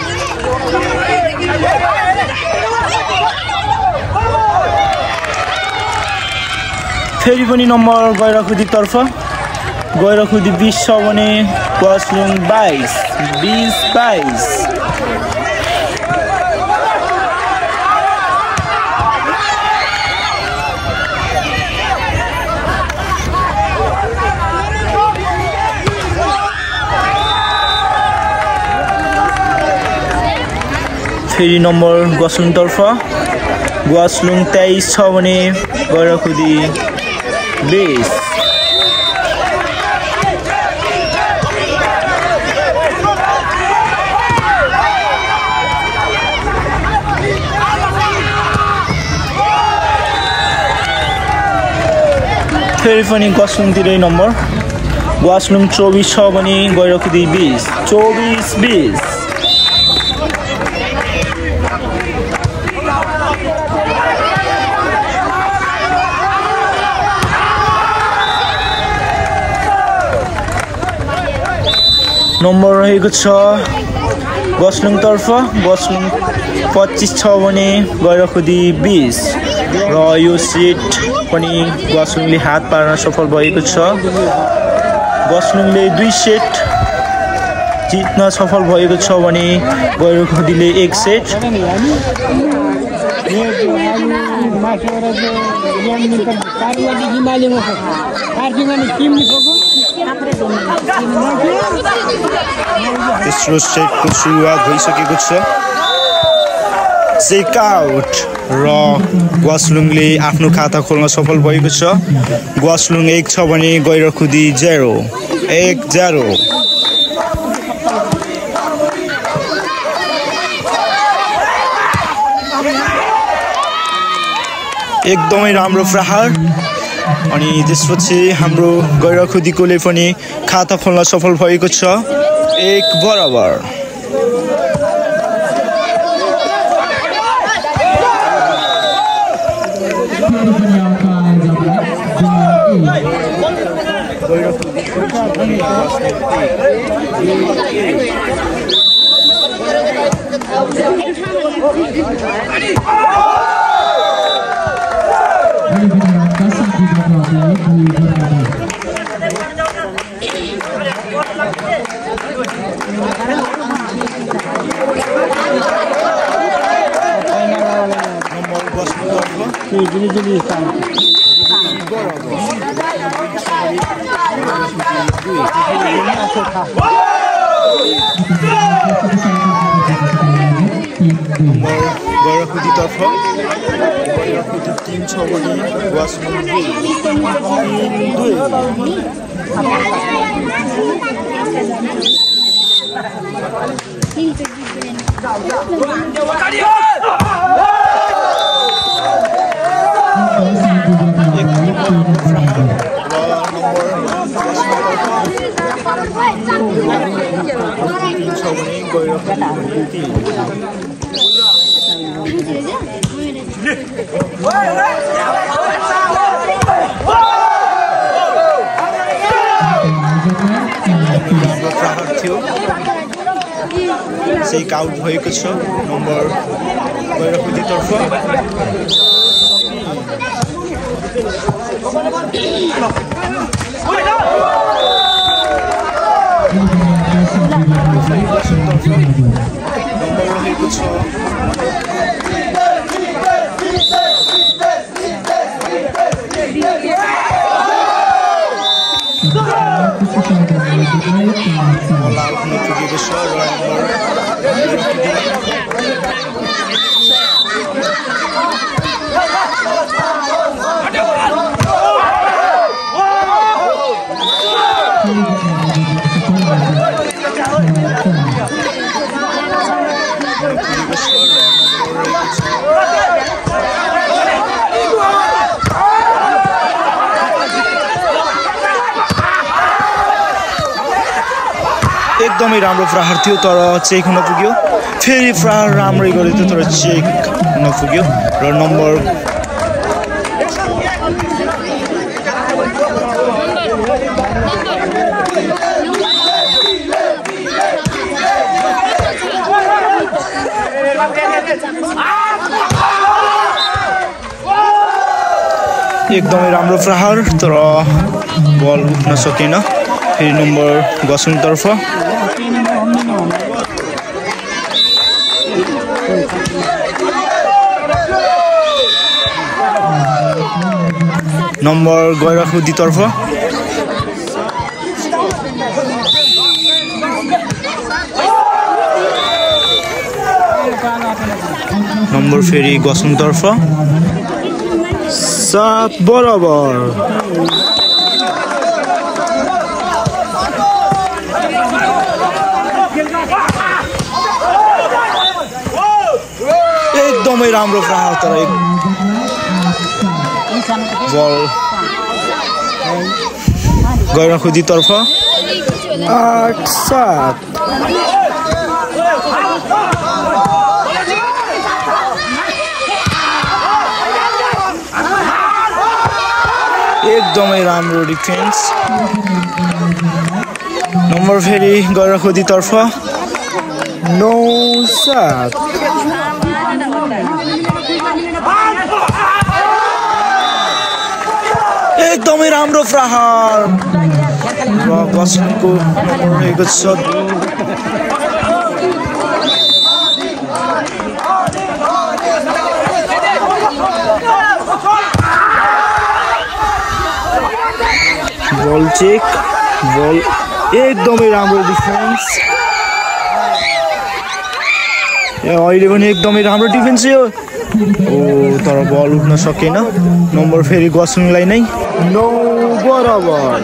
फेरि पनि नम्बर गैरखुदी तर्फ गैरखुदी बिस छ भने वासलुङ बाइस बिस बाइस फेरि नम्बर वासलुङ तर्फ ग्वासलुङ तेइस छ भने गैरखुदी बीस। फेरि पनि ग्वासलुङतिरै नम्बर ग्वासलुङ चौबिस छ भने गैरखुदी बीस। चौबिस बीस। नम्बर रहेको छ ग्वासलुङतर्फ ग्वासलुङ पच्चिस छ भने गैरखुदी बीस र यो सेट पनि ग्वासलुङले हात पार्न सफल भएको छ। ग्वासलुङले दुई सेट जित्न सफल भएको छ भने गैरखुदीले एक सेट। तेस्रो सेटको सुरुवात भइसकेको छ। चेकआउट र ग्वासलुङले आफ्नो खाता खोल्न सफल भएको छ। ग्वासलुङ एक छ भने गैरखुदी जेरो एक जेरो। एकदमै राम्रो प्रहार अनि त्यसपछि हाम्रो गैरखुदीकोले पनि खाता खोल्न सफल भएको छ। एक बराबर। गैरखुदीतर्फ गैरखुदी तीन छ भने ग्वासलुङ दुई। चेक आउट भएको छ नम्बर गैरखुदीतर्फ। नम्बर रहेको छ एकदमै राम्रो प्रहार थियो तर चेक हुन पुग्यो। फेरि प्रहार राम्रै गरेको थियो तर चेक हुन पुग्यो र नम्बर एकदमै राम्रो प्रहार तर बल उठ्न सकेन। फेरि नम्बर ग्वासलुङतर्फ नम्बर गैरखुदीतर्फ नम्बर फेरि गसुङतर्फ सात बराबर। एकदमै राम्रो प्रहार तर एक बल गैरखुदीतर्फ आठ सात। एकदमै राम्रो डिफेन्स। नम्बर फेरि गैरखुदीतर्फ नौ सात। एकदमै राम्रो प्रहार र गसुङको नम्बर रहेको छ बल चेक बल एकदमै राम्रो डिफेन्स। अहिले पनि एकदमै राम्रो डिफेन्स यो ओ तर बल उठ्न सकेन। नम्बर फेरि गसुङलाई नै नौ बराबर।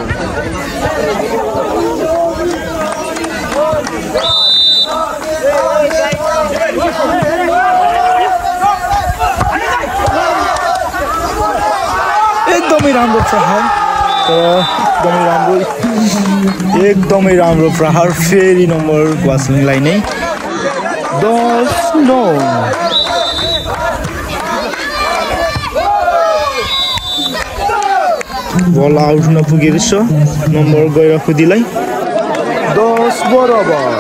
एकदमै राम्रो प्रहार एकदमै राम्रो एकदमै राम्रो प्रहार फेरि नम्बर गसुङलाई नै दस नौ। बल आउट हुन पुगेको छ नम्बर गैरखुदीलाई दस बराबर।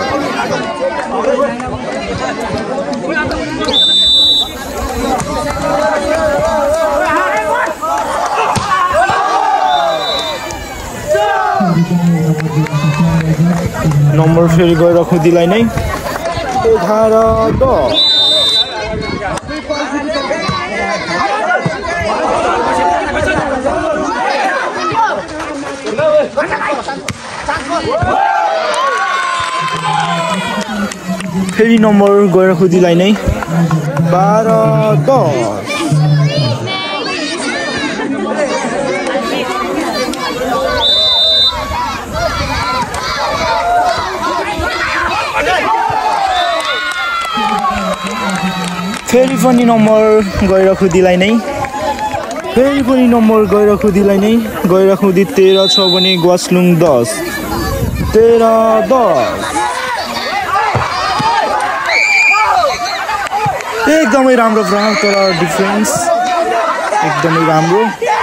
नम्बर फेरि गैरखुदीलाई नै एघार दस। फेरि नम्बर गैरखुदीलाई नै बाह्र दस। फेरि पनि नम्बर गैरखुदीलाई नै फेरि पनि नम्बर गैरखुदीलाई नै गैरखुदी तेह्र छ भने गसलुङ दस तेह्र दस। एकदमै राम्रो प्रहार तर डिफेन्स एकदमै राम्रो।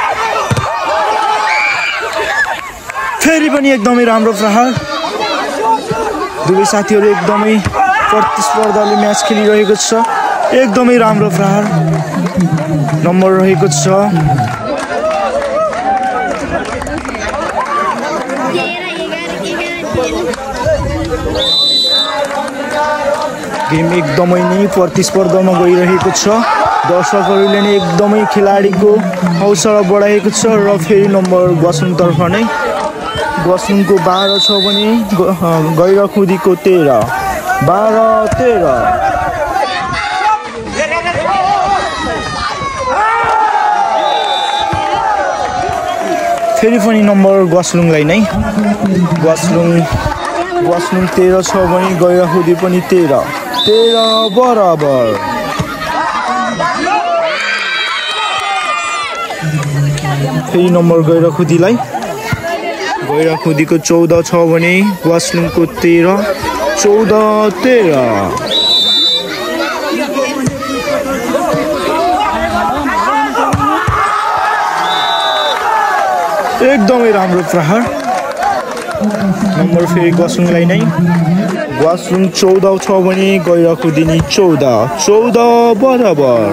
फेरि पनि एकदमै राम्रो प्रहार। दुवै साथीहरू एकदमै प्रतिस्पर्धाले म्याच खेलिरहेको छ। एकदमै राम्रो प्रहार नम्बर रहेको छ गेम एकदमै नै प्रतिस्पर्धामा गइरहेको छ। दर्शकहरूले नै एकदमै खेलाडीको हौसला बढाएको छ र फेरि नम्बर गसुङतर्फ नै गसुङको बाह्र छ भने गैरखुदीको तेह्र बाह्र तेह्र। फेरि पनि नम्बर गसलुङलाई नै गसलुङ गसलुङ तेह्र छ भने गैरखुदी पनि तेह्र तेह्र बराबर। फेरि नम्बर गैरखुदीलाई गैरखुदीको चौध छ भने गसलुङको तेह्र चौध तेह्र। एकदमै राम्रो प्रहार नम्बर फेरि गसुङलाई नै गसुङ चौध छ भने गैरखुदी नि चौध चौध बराबर।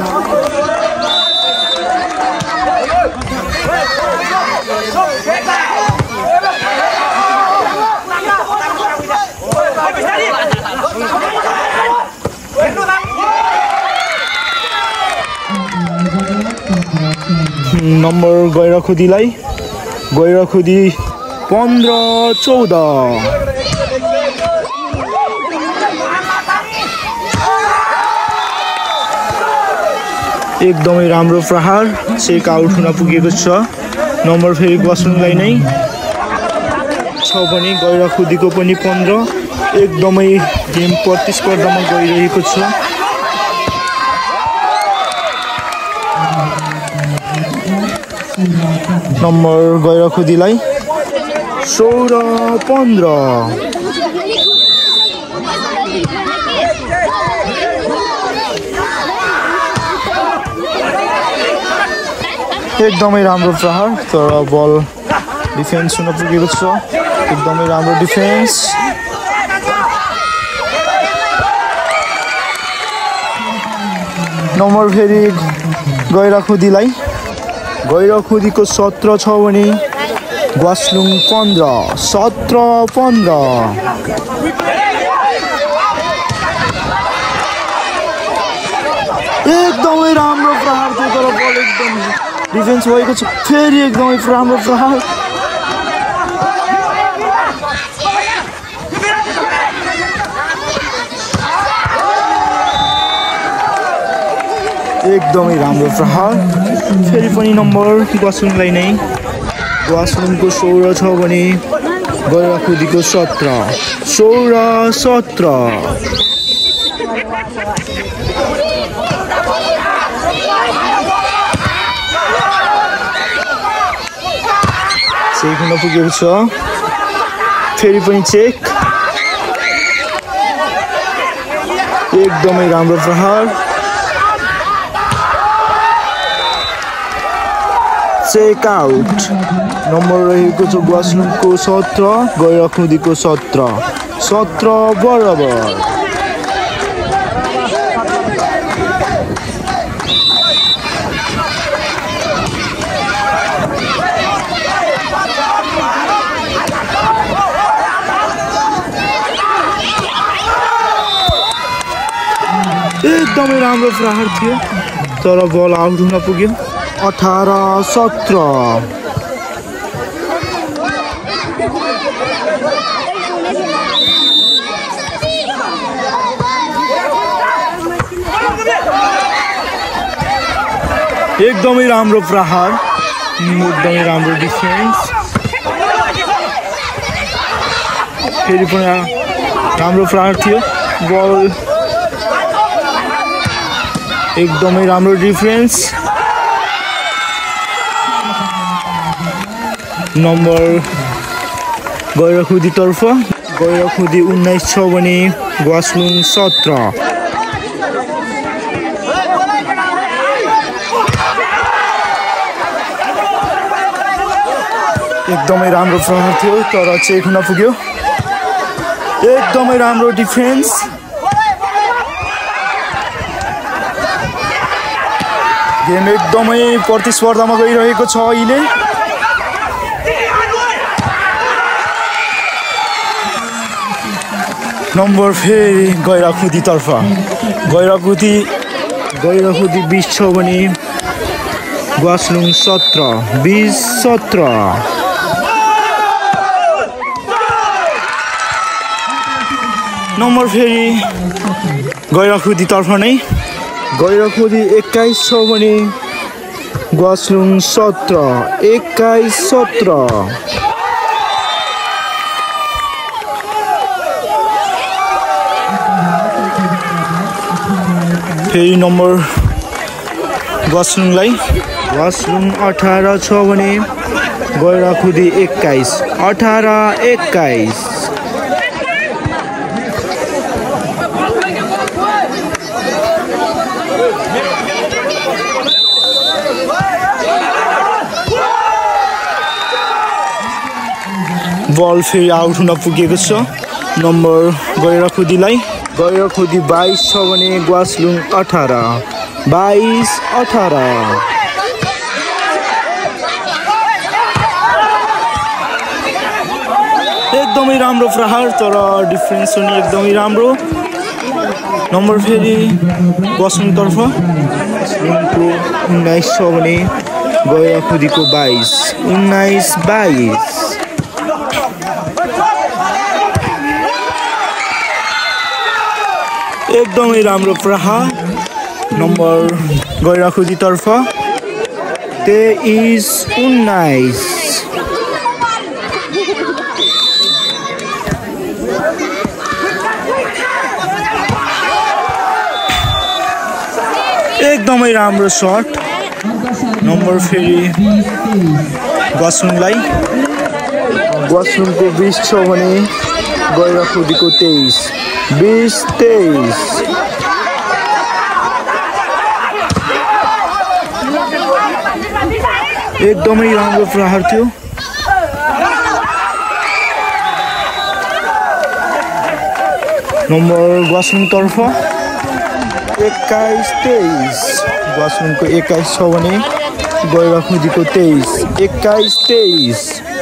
नम्बर गैरखुदीलाई गैरखुदी पन्ध्र चौध। एकदमै राम्रो प्रहार चेक आउट हुन पुगेको छ। नम्बर फेरि गसुङलाई नै छ भने गैराखुदीको पनि पन्ध्र। एकदमै गेम प्रतिस्पर्धामा गइरहेको छ। नम्बर गैराखुदीलाई सोह्र पन्ध्र। एकदमै राम्रो प्रहार तर बल डिफेन्स हुन पुगेको छ। एकदमै राम्रो डिफेन्स। नम्बर फेरि गैराखुदीलाई गैराखुदीको सत्र छ भने ग्वासलुङ पन्ध्र। सत्र पन्ध्र। एकदमै राम्रो प्रहार थियो तर बल एकदम डिफेन्स भएको छ। फेरि एकदमै राम्रो प्रहार। एकदमै राम्रो प्रहार। फेरि पनि नम्बर ग्वासलुङलाई नै ग्वासलुङको सोह्र छ भने गैराखुदीको सत्र। सोह्र सत्र। चेक हुन पुगेको छ। फेरि पनि चेक। एकदमै राम्रो प्रहार। Check out. नम्बर रहेको छ ग्वासलुङको सत्र गैराखुदीको सत्र। सत्र बराबर। एकदमै राम्रो प्रहार थियो तर बल आउट हुन पुग्यो। अठार सत्र। एकदमै राम्रो प्रहार। एकदमै राम्रो डिफेन्स। फेरि पनि राम्रो प्रहार थियो। बल एकदमै राम्रो डिफेन्स। नम्बर गैराखुदी तर्फ गैराखुदी उन्नाइस छ भने ग्वासलुङ सत्र। एकदमै राम्रो प्रहार थियो तर चेक हुन पुग्यो। एकदमै राम्रो डिफेन्स। गेम एकदमै प्रतिस्पर्धामा गइरहेको छ अहिले। नम्बर फेरि गैराखुदी तर्फ गैराखुदी गैराखुदी बिस छ भने ग्वासलुङ सत्र। बिस सत्र। नम्बर फेरि गैराखुदी तर्फ नै गैराखुदी एक्काइस छ भने ग्वासलुङ सत्र। एक्काइस सत्र। फेरि नम्बर ग्वासलुङलाई ग्वासलुङ अठार छ भने गैराखुदी एक्काइस। अठार एक्काइस। बल फेरि आउट हुन पुगेको छ। नम्बर गैराखुदीलाई गैराखुदी बाइस छ भने ग्वासलुङ अठार। बाइस अठार। एकदमै राम्रो प्रहार तर डिफेन्स पनि एकदमै राम्रो। नम्बर फेरि ग्वासलुङतर्फ ग्वासलुङको उन्नाइस छ भने गैराखुदीको बाइस। उन्नाइस बाइस। एकदमै राम्रो प्रहार। नम्बर गैराखुदीतर्फ तेइस उन्नाइस एकदमै राम्रो शट नम्बर फेरि गसुङलाई गसुङको बीस छ भने गैराखुदीको तेइस बीस तेइस एकदमै राम्रो प्रहार थियो नम्बर गसुङतर्फ एक्काइस तेइस गसुङको एक्काइस छ भने गैराखुदीको तेइस एक्काइस तेइस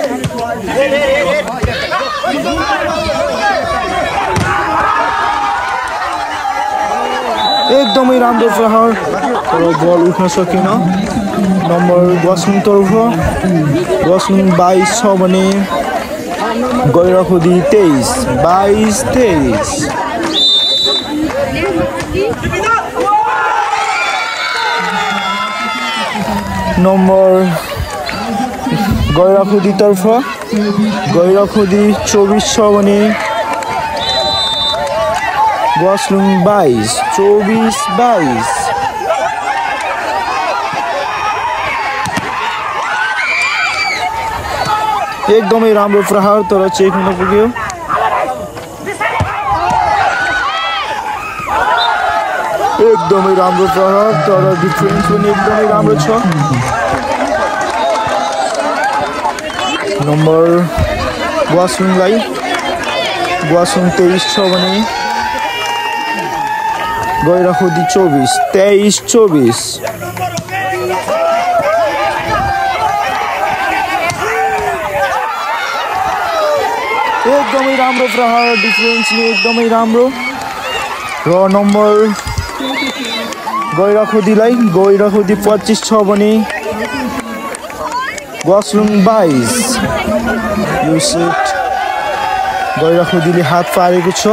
एकदमै राम्रो प्रहार तर बल उठ्न सकेन नम्बर गसुङतर्फ गसुङ बाइस छ भने गैराखुदी तेइस बाइस तेइस नम्बर गैराखुदीतर्फ गैराखुदी चौबिस छ भने गसलुङ बाइस चौबिस बाइस एकदमै राम्रो प्रहार तर चेक हुन पुग्यो एकदमै राम्रो प्रहार तर डिफरेन्स पनि एकदमै राम्रो छ नम्बर गसुङलाई गसुङ तेइस छ भने गैराखुदी चौबिस तेइस चौबिस एकदमै राम्रो प्रहार डिफरेन्स एकदमै राम्रो र नम्बर गैराखुदीलाई गैराखुदी पच्चिस छ भने गसलुङ बाइस यो सेट गैराखुदीले हात पारेको छ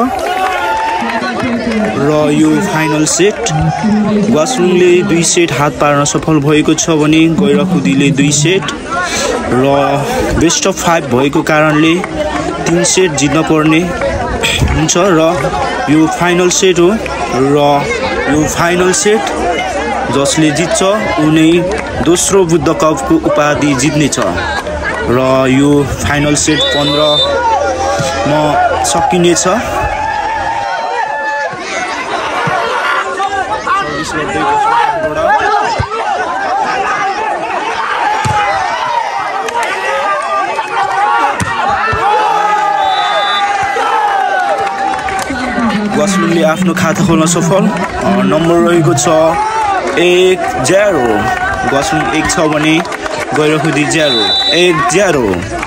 र यो फाइनल सेट गसलुङले दुई सेट हात पार्न सफल भएको छ भने गैराखुदीले दुई सेट र बेस्ट अफ फाइभ भएको कारणले तीन सेट जित्न पर्ने हुन्छ र यो फाइनल सेट हो र यो फाइनल सेट जसले जित्छ उनी दोस्रो बुद्ध कपको उपाधि जित्नेछ र यो फाइनल सेट पन्ध्रमा सकिनेछ गसलुङले आफ्नो खाता खोल्न सफल नम्बर रहेको छ एक जेरो गसलुङ एक छ भने गैराखुदी जेरो एक जेरो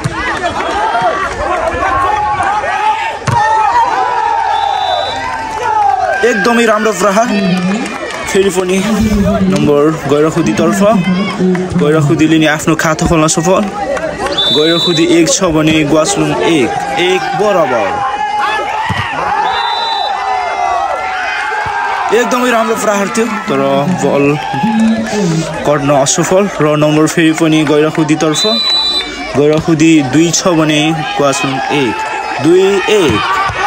एकदमै राम्रो प्रहार फेरि पनि नम्बर गैराखुदीतर्फ गैराखुदीले नि आफ्नो खाता खोल्न सफल गैराखुदी एक छ भने गसलुङ एक एक बराबर एकदमै राम्रो प्रहार थियो तर बल कट्न असफल र नम्बर फेरि पनि गैराखुदीतर्फ गैराखुदी दुई छ भने गसलुङ एक दुई एक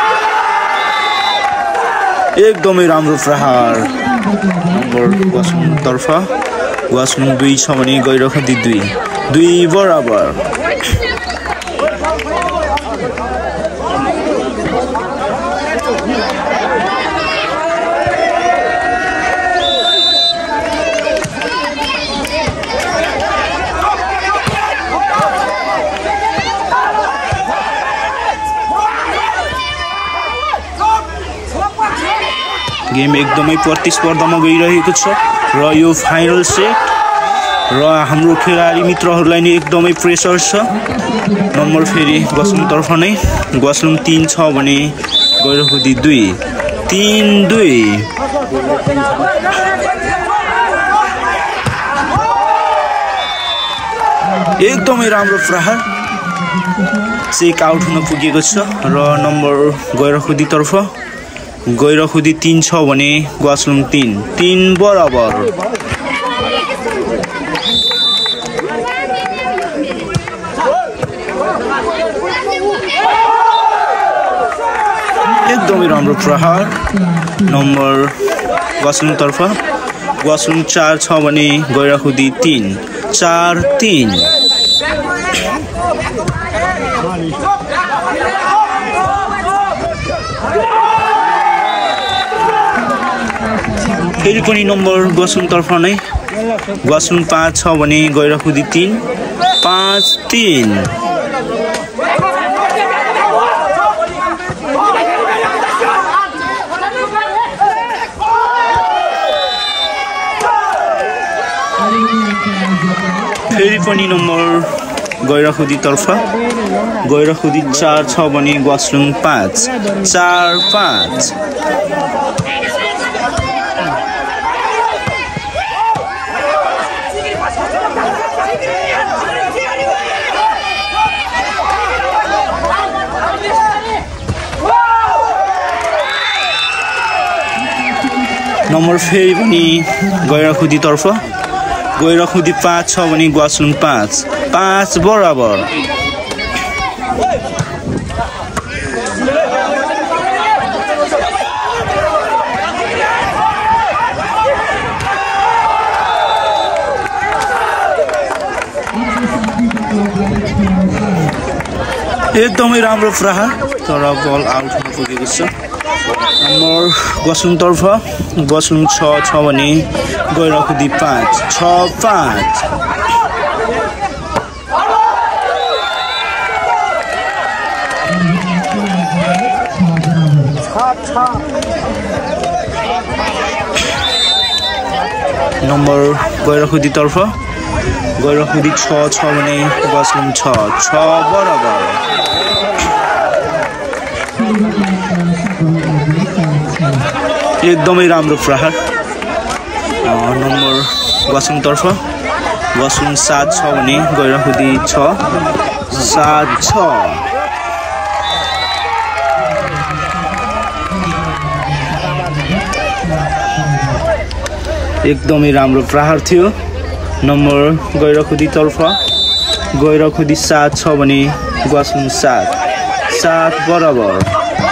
एकदमै राम्रो प्रहार नम्बर गसलुङतर्फ गसलुङ दुई छ भने गैराखुदी दुई दुई बराबर गेम एकदमै प्रतिस्पर्धामा गइरहेको छ र यो फाइनल सेट र हाम्रो खेलाडी मित्रहरूलाई नि एकदमै प्रेसर छ नम्बर फेरि गसलुङतर्फ नै गसलुङ तीन छ भने गैराखुदी दुई तीन दुई एकदमै राम्रो प्रहार चेक आउट हुन पुगेको छ र नम्बर गैराखुदीतर्फ गैरखुदी तीन छ भने ग्वासलुङ तीन तीन बराबर। एकदमै राम्रो प्रहार नम्बर ग्वासलुङ तर्फ। ग्वासलुङ चार छ भने गैरखुदी तीन चार तीन। फेरि पनि नम्बर ग्वासलुङ तर्फ नै। ग्वासलुङ पाँच छ भने गैरखुदी तीन पाँच तीन। फेरि पनि नम्बर गैरखुदी तर्फ। गैरखुदी चार छ भने ग्वासलुङ पाँच चार पाँच। नम्बर फेरि पनि गैरखुदी तर्फ। गैरखुदी पाँच छ भने ग्वासलुङ पाँच पाँच बराबर। एकदमै राम्रो प्रहार तर बल आउट हुन पुगेको छ। नम्बर ग्वासलुङ तर्फ। ग्वासलुङ छ छ भने गैरखुदी पाँच छ पाँच। नम्बर गैरखुदी तर्फ। गैरखुदी छ छ भने ग्वासलुङ छ छ बराबर। एकदमै राम्रो प्रहार नम्बर ग्वासलुङ तर्फ। ग्वासलुङ सात छ भने गैरखुदी छ सात छ। एकदमै राम्रो प्रहार थियो नम्बर गैरखुदी तर्फ। गैरखुदी सात छ भने ग्वासलुङ सात सात बराबर।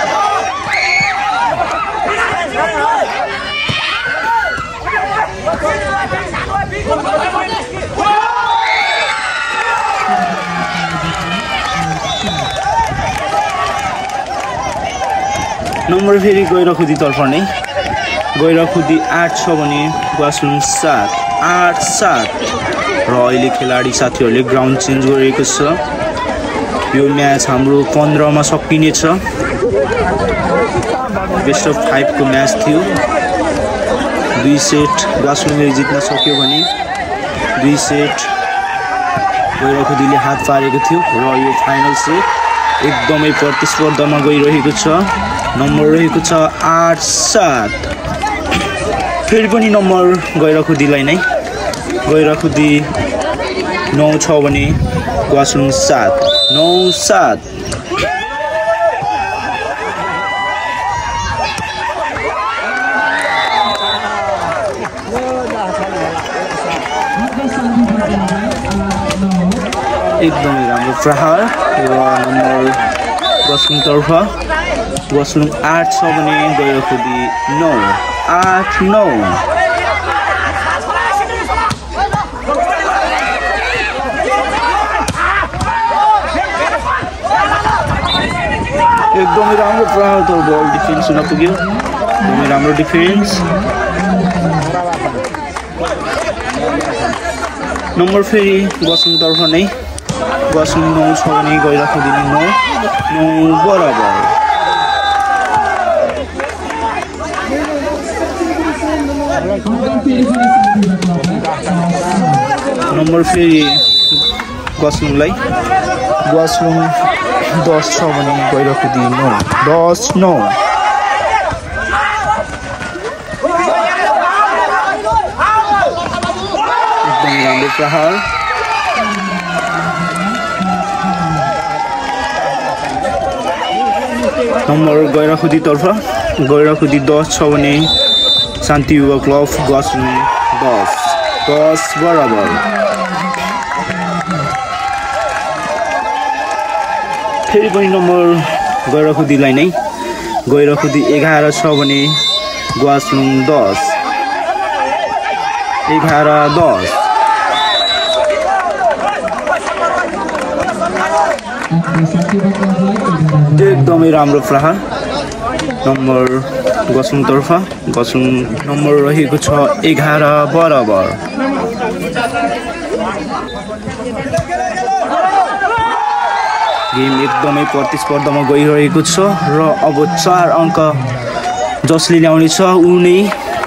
नम्बर फेरि गैरखुदी तर्फ नै। गैरखुदी आठ छ भने ग्वासलुङ सात आठ सात। र अहिले खेलाडी साथीहरूले ग्राउन्ड चेन्ज गरेको छ। यो म्याच हाम्रो पन्ध्रमा सकिनेछ। बेस्ट अफ फाइभको म्याच थियो। दुई सेट ग्वासलुङले जित्न सक्यो भने दुई सेट गैरखुदीले हात पारेको थियो र यो फाइनल सेट एकदमै प्रतिस्पर्धामा गइरहेको छ। नम्बर रहेको छ आठ सात। फेरि पनि नम्बर गैरखुदीलाई नै। गैरखुदी नौ छ भने ग्वासलुङ सात नौ सात। एकदमै राम्रो प्रहार र नम्बर ग्वासलुङ तर्फ। ग्वासलुङ आठ छ भने गैरखुदी नौ आठ नौ। एकदमै राम्रो प्रहार तर बल डिफेन्स हुन पुग्यो। एकदमै राम्रो डिफेन्स। नम्बर फेरि ग्वासलुङ तर्फ नै। ग्वासलुङ नौ छ भने गैरखुदी नौ नौ बराबर। नम्बर फेरि ग्वासलुङलाई। ग्वासलुङ दस छ भने गैरखुदी नौ दस नौ। एकदम राम्रो प्रहार। नम्बर गैरखुदी तर्फ। गैराखुदी दस छ भने शान्ति युवा क्लब गसलुङ दस दस बराबर। फेरि पनि नम्बर गैराखुदीलाई नै गैराखुदी एघार छ भने गसलुङ दस एघार दस। एकदमै राम्रो प्रहार नम्बर गसलुङतर्फ। गसलुङ नम्बर रहेको छ एघार बराबर। गेम एकदमै प्रतिस्पर्धामा गइरहेको छ र अब चार अङ्क जसले ल्याउने छ ऊ नै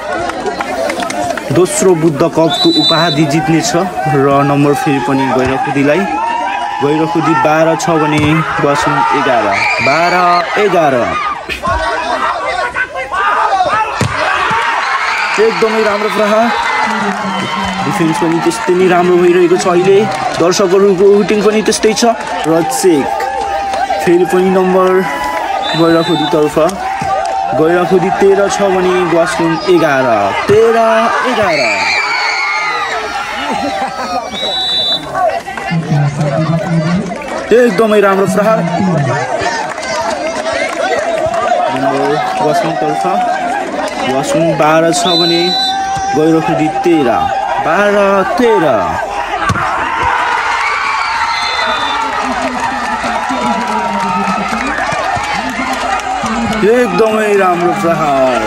दोस्रो बुद्ध कपको उपाधि जित्नेछ र नम्बर फेरि पनि गैराखुदीलाई। गैराखुदी बाह्र छ भने गसलुङ एघार बाह्र एघार। एकदमै राम्रो प्रहार डिफेन्स पनि त्यस्तै नै राम्रो भइरहेको छ अहिले। दर्शकहरूको हुटिङ पनि त्यस्तै छ र चेक फेरि पनि नम्बर गैराखुदीतर्फ। गैराखुदी तेह्र छ भने गसलुङ एघार तेह्र एघार। एकदमै राम्रो प्रहार नम्बर गसलुङतर्फ। गसलुङ बाह्र छ भने गैराखुदी तेह्र बाह्र तेह्र। एकदमै राम्रो प्रहार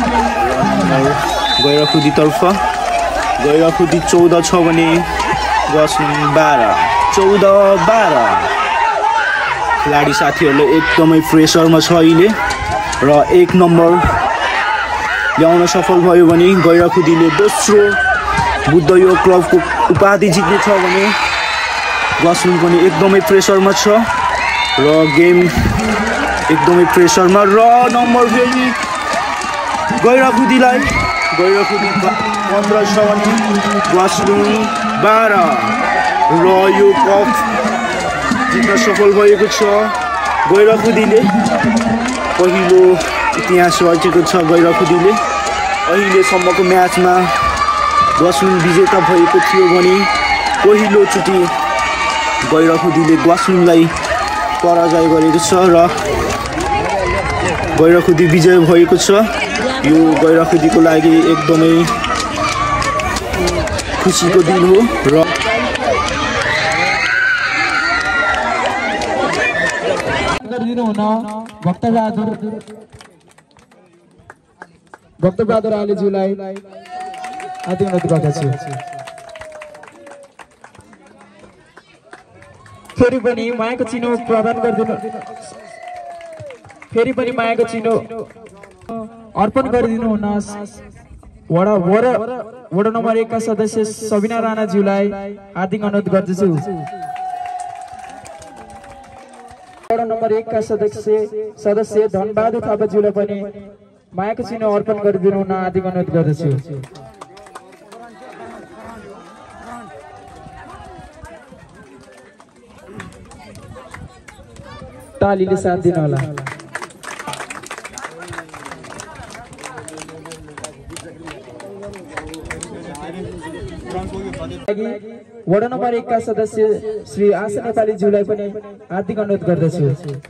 गैराखुदीतर्फ। गैराखुदी चौध छ भने गसलुङ बाह्र चौध बाह्र। खेलाडी साथीहरूले एकदमै प्रेसरमा छ अहिले र एक नम्बर ल्याउन सफल भयो भने गैराखुदीले दोस्रो बुद्ध योग क्लबको उपाधि जित्नेछ भने गसलुङ पनि एकदमै प्रेसरमा छ र गेम एकदमै प्रेसरमा र नम्बर फेरि गैराखुदीलाई। गैराखुदी पन्ध्र छ भने गसलुङ बाह्र र यो कप जित्न सफल भएको छ गैराखुदीले। पहिलो इतिहास रचेको छ गैराखुदीले। अहिलेसम्मको म्याचमा गसलुङ विजेता भएको थियो भने पहिलोचोटि गैराखुदीले गसलुङलाई पराजय गरेको छ र गैराखुदी विजय भएको छ। यो गैराखुदीको लागि एकदमै खुसीको दिन हो र भक्तबहादुर भक्तबहादुर आलेज्यूलाई हार्दिक अनुरोध गर्दछु। फेरि पनि मायाको चिनो प्रदान गरिदिनु फेरि पनि मायाको चिनो अर्पण गरिदिनु हुन वडा वडा वडा नम्बर एक का सदस्य सबिना राणाज्यूलाई हार्दिक अनुरोध गर्दछु। वडा नम्बर एक का सदस्य सदस्य धनबहादुर थापाज्यूलाई पनि मायाको चिनो अर्पण गरिदिनु हुन हार्दिक अनुरोध गर्दछु। तालीले साथ दिनु होला। वडा नम्बर एक का सदस्य श्री आशा नेपाली ज्यूलाई पनि हार्दिक अनुरोध गर्दछु।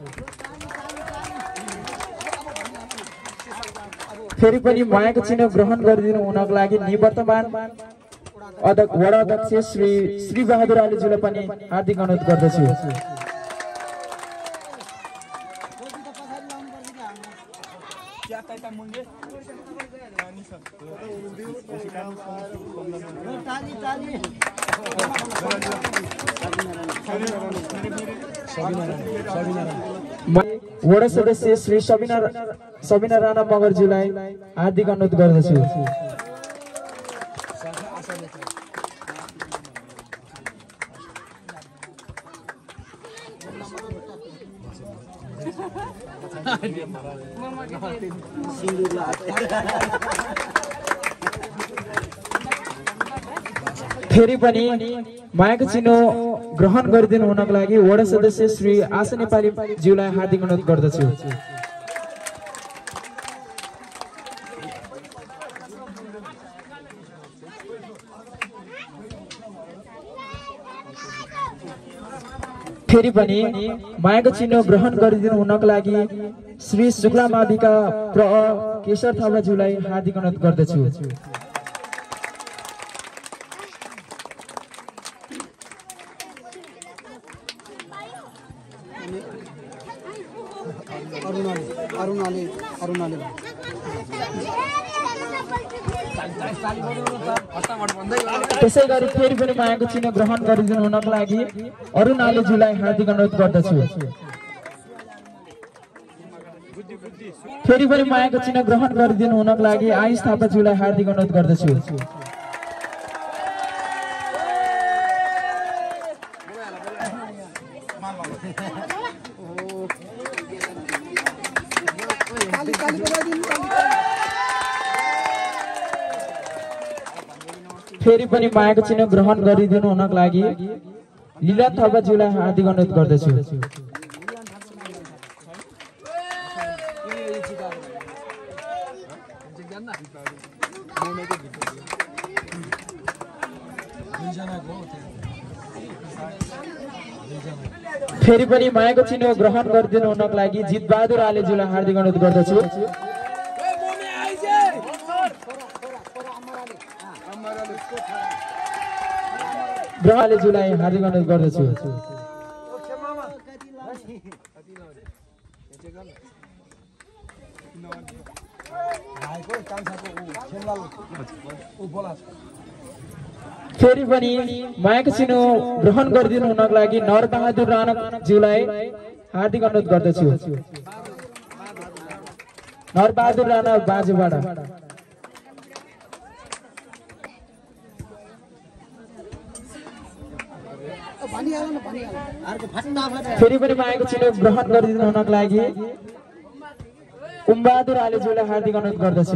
फेरि पनि मायाको चिन्ह ग्रहण गरिदिनु हुनको लागि निवर्तमान अध्यक्ष वडा अध्यक्ष श्री श्री बहादुर आलेज्यूलाई पनि हार्दिक अनुरोध गर्दछु। वडा सदस्य श्री सबिना सबिना राणा मगरज्यूलाई हार्दिक अनुरोध गर्दछु। फेरि पनि मायाको चिनो ग्रहण गरिदिनु हुनको लागि वडा सदस्य श्री आशा नेपाली ज्यूलाई हार्दिक अनुरोध गर्दछु। फेरि पनि मायाको चिन्ह ग्रहण गरिदिनु हुनको लागि श्री शुक्ला माविका प्र केशर थापाज्यूलाई हार्दिक अनुरोध गर्दछु। अरुणाले अरुणाले त्यसै गरी फेरि पनि मायाको चिन्ह ग्रहण गरिदिनु हुनको लागि अरुणालेज्यूलाई हार्दिक अनुरोध गर्दछु। फेरि पनि मायाको चिन्ह ग्रहण गरिदिनु हुनको लागि आयुष थापाज्यूलाई हार्दिक अनुरोध गर्दछु। फेरि पनि मायाको चिन्ह ग्रहण गरिदिनु हुनको लागि लीला थापाज्यूलाई हार्दिक अनुरोध गर्दछु। फेरि पनि मायाको चिन्ह ग्रहण गरिदिनु हुनको लागि जितबहादुर आलेज्यूलाई हार्दिक अनुरोध गर्दछु। ग्रहलेज्यूलाई हार्दिक अनुरोध गर्दछु। फेरि पनि मायाको चिन्ह ग्रहण गरिदिनु हुनको लागि नरबहादुर राणाज्यूलाई हार्दिक अनुरोध गर्दछु। नरबहादुर राणा बाजुबाट फेरि पनि मायाको चिन्ह ग्रहण गरिदिनु हुनको लागि उमबहादुर आलेज्यूलाई हार्दिक अनुरोध गर्दछु।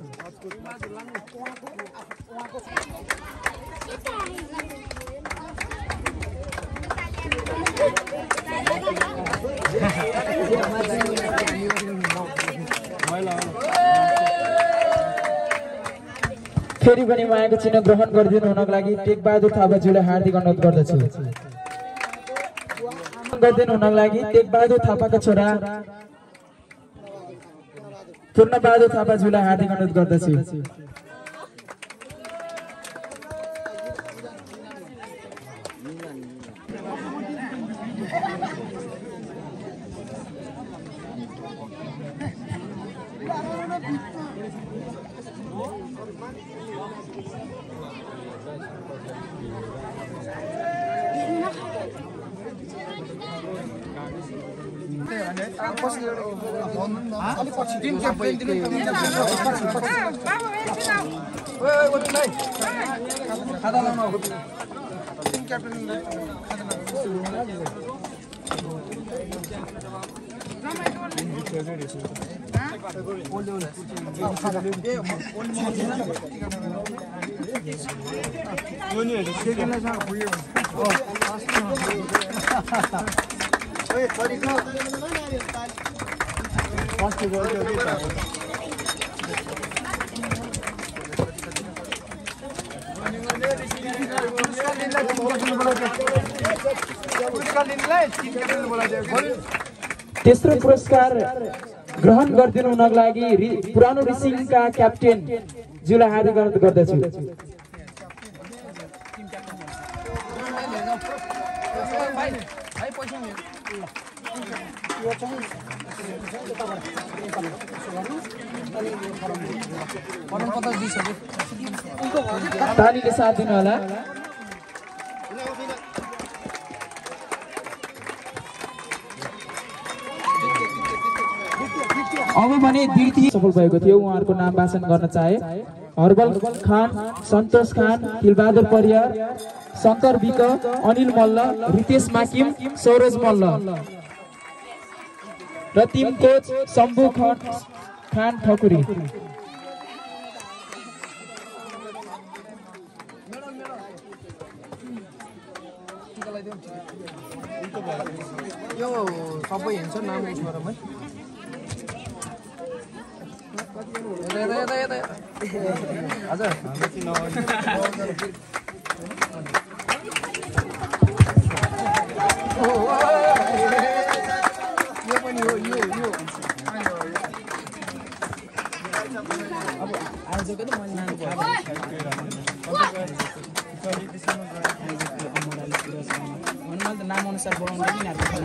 फेरि पनि मायाको चिन्ह ग्रहण गरिदिनु हुनको लागि टेकबहादुर थापाज्यूलाई हार्दिक अनुरोध गर्दछु। गरिदिनु हुनको लागि टेकबहादुर थापाका छोरा पूर्णबहादुर थापाज्यूलाई हार्दिक अनुरोध गर्दछु। तेस्रो पुरस्कार ग्रहण गरिदिनु हुनको लागि पुरानो रिसिङका क्याप्टेन ज्यूलाई हार्दिक अनुरोध गर्दछु। तालीले साथ दिनु होला। अब भने द्वितीय सफल भएको थियो। उहाँहरूको नाम वाचन गर्न चाहे हरबल खान, सन्तोष खान, तिलबहादुर परियार, शंकर विक, अनिल मल्ल, रितेश माकिम, सौरज मल्ल र टिम कोच शम्भु खान ठकुरी। यो सबै हेर्छ नाम लेख्नुमा हजुर अनुसार बोलाउनु कि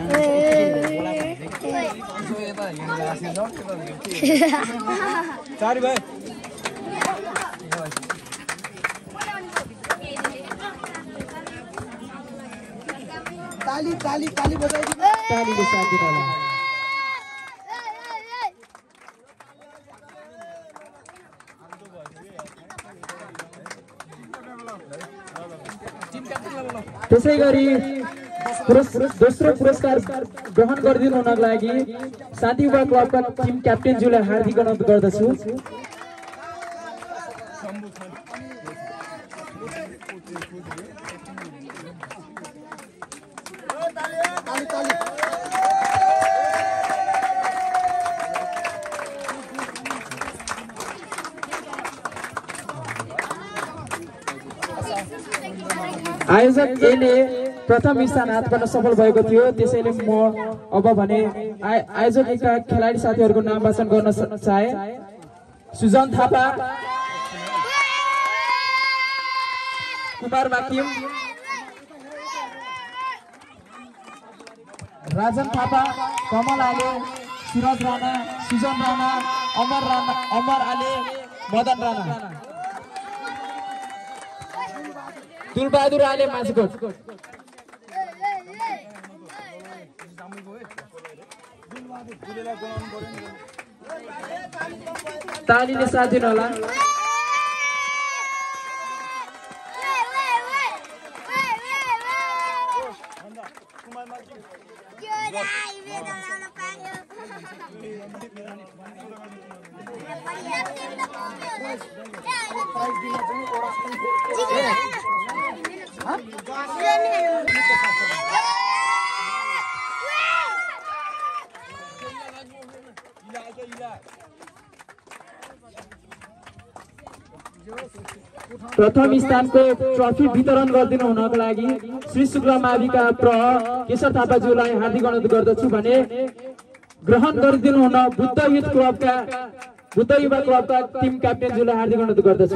चारी भाइ ताली ताली ताली बजाइदिनु तालीले साथ दिनु होला त्यसै गरी दोस्रो पुरस्कार ग्रहण गरिदिनु हुनको लागि शान्ति युवा क्लबका टिम क्याप्टेनज्यूलाई हार्दिक अनुरोध गर्दछु। आयोजक एले प्रथम स्थान हात पार्न सफल भएको थियो। त्यसैले म अब भने आयोजकका खेलाडी साथीहरूको नाम वाचन गर्न चाहे। सुजन थापा, कुमार माकिम, राजन थापा, कमल आले, सुरज राणा, सुजन राणा, अमर राणा, अमर आले, मदन राणा, दुलबहादुर आले माझकोट। तालीले साथ दिनु होला। प्रथम स्थानको ट्रफी वितरण गरिदिनु हुनको लागि श्री शुक्ला माविका प्रह केशर थापाज्यूलाई हार्दिक अनुरोध गर्दछु भने ग्रहण गरिदिनु हुन बुद्ध युथ क्लबका बुद्ध युवा क्लबका टिम क्याप्टेनज्यूलाई हार्दिक अनुरोध गर्दछु।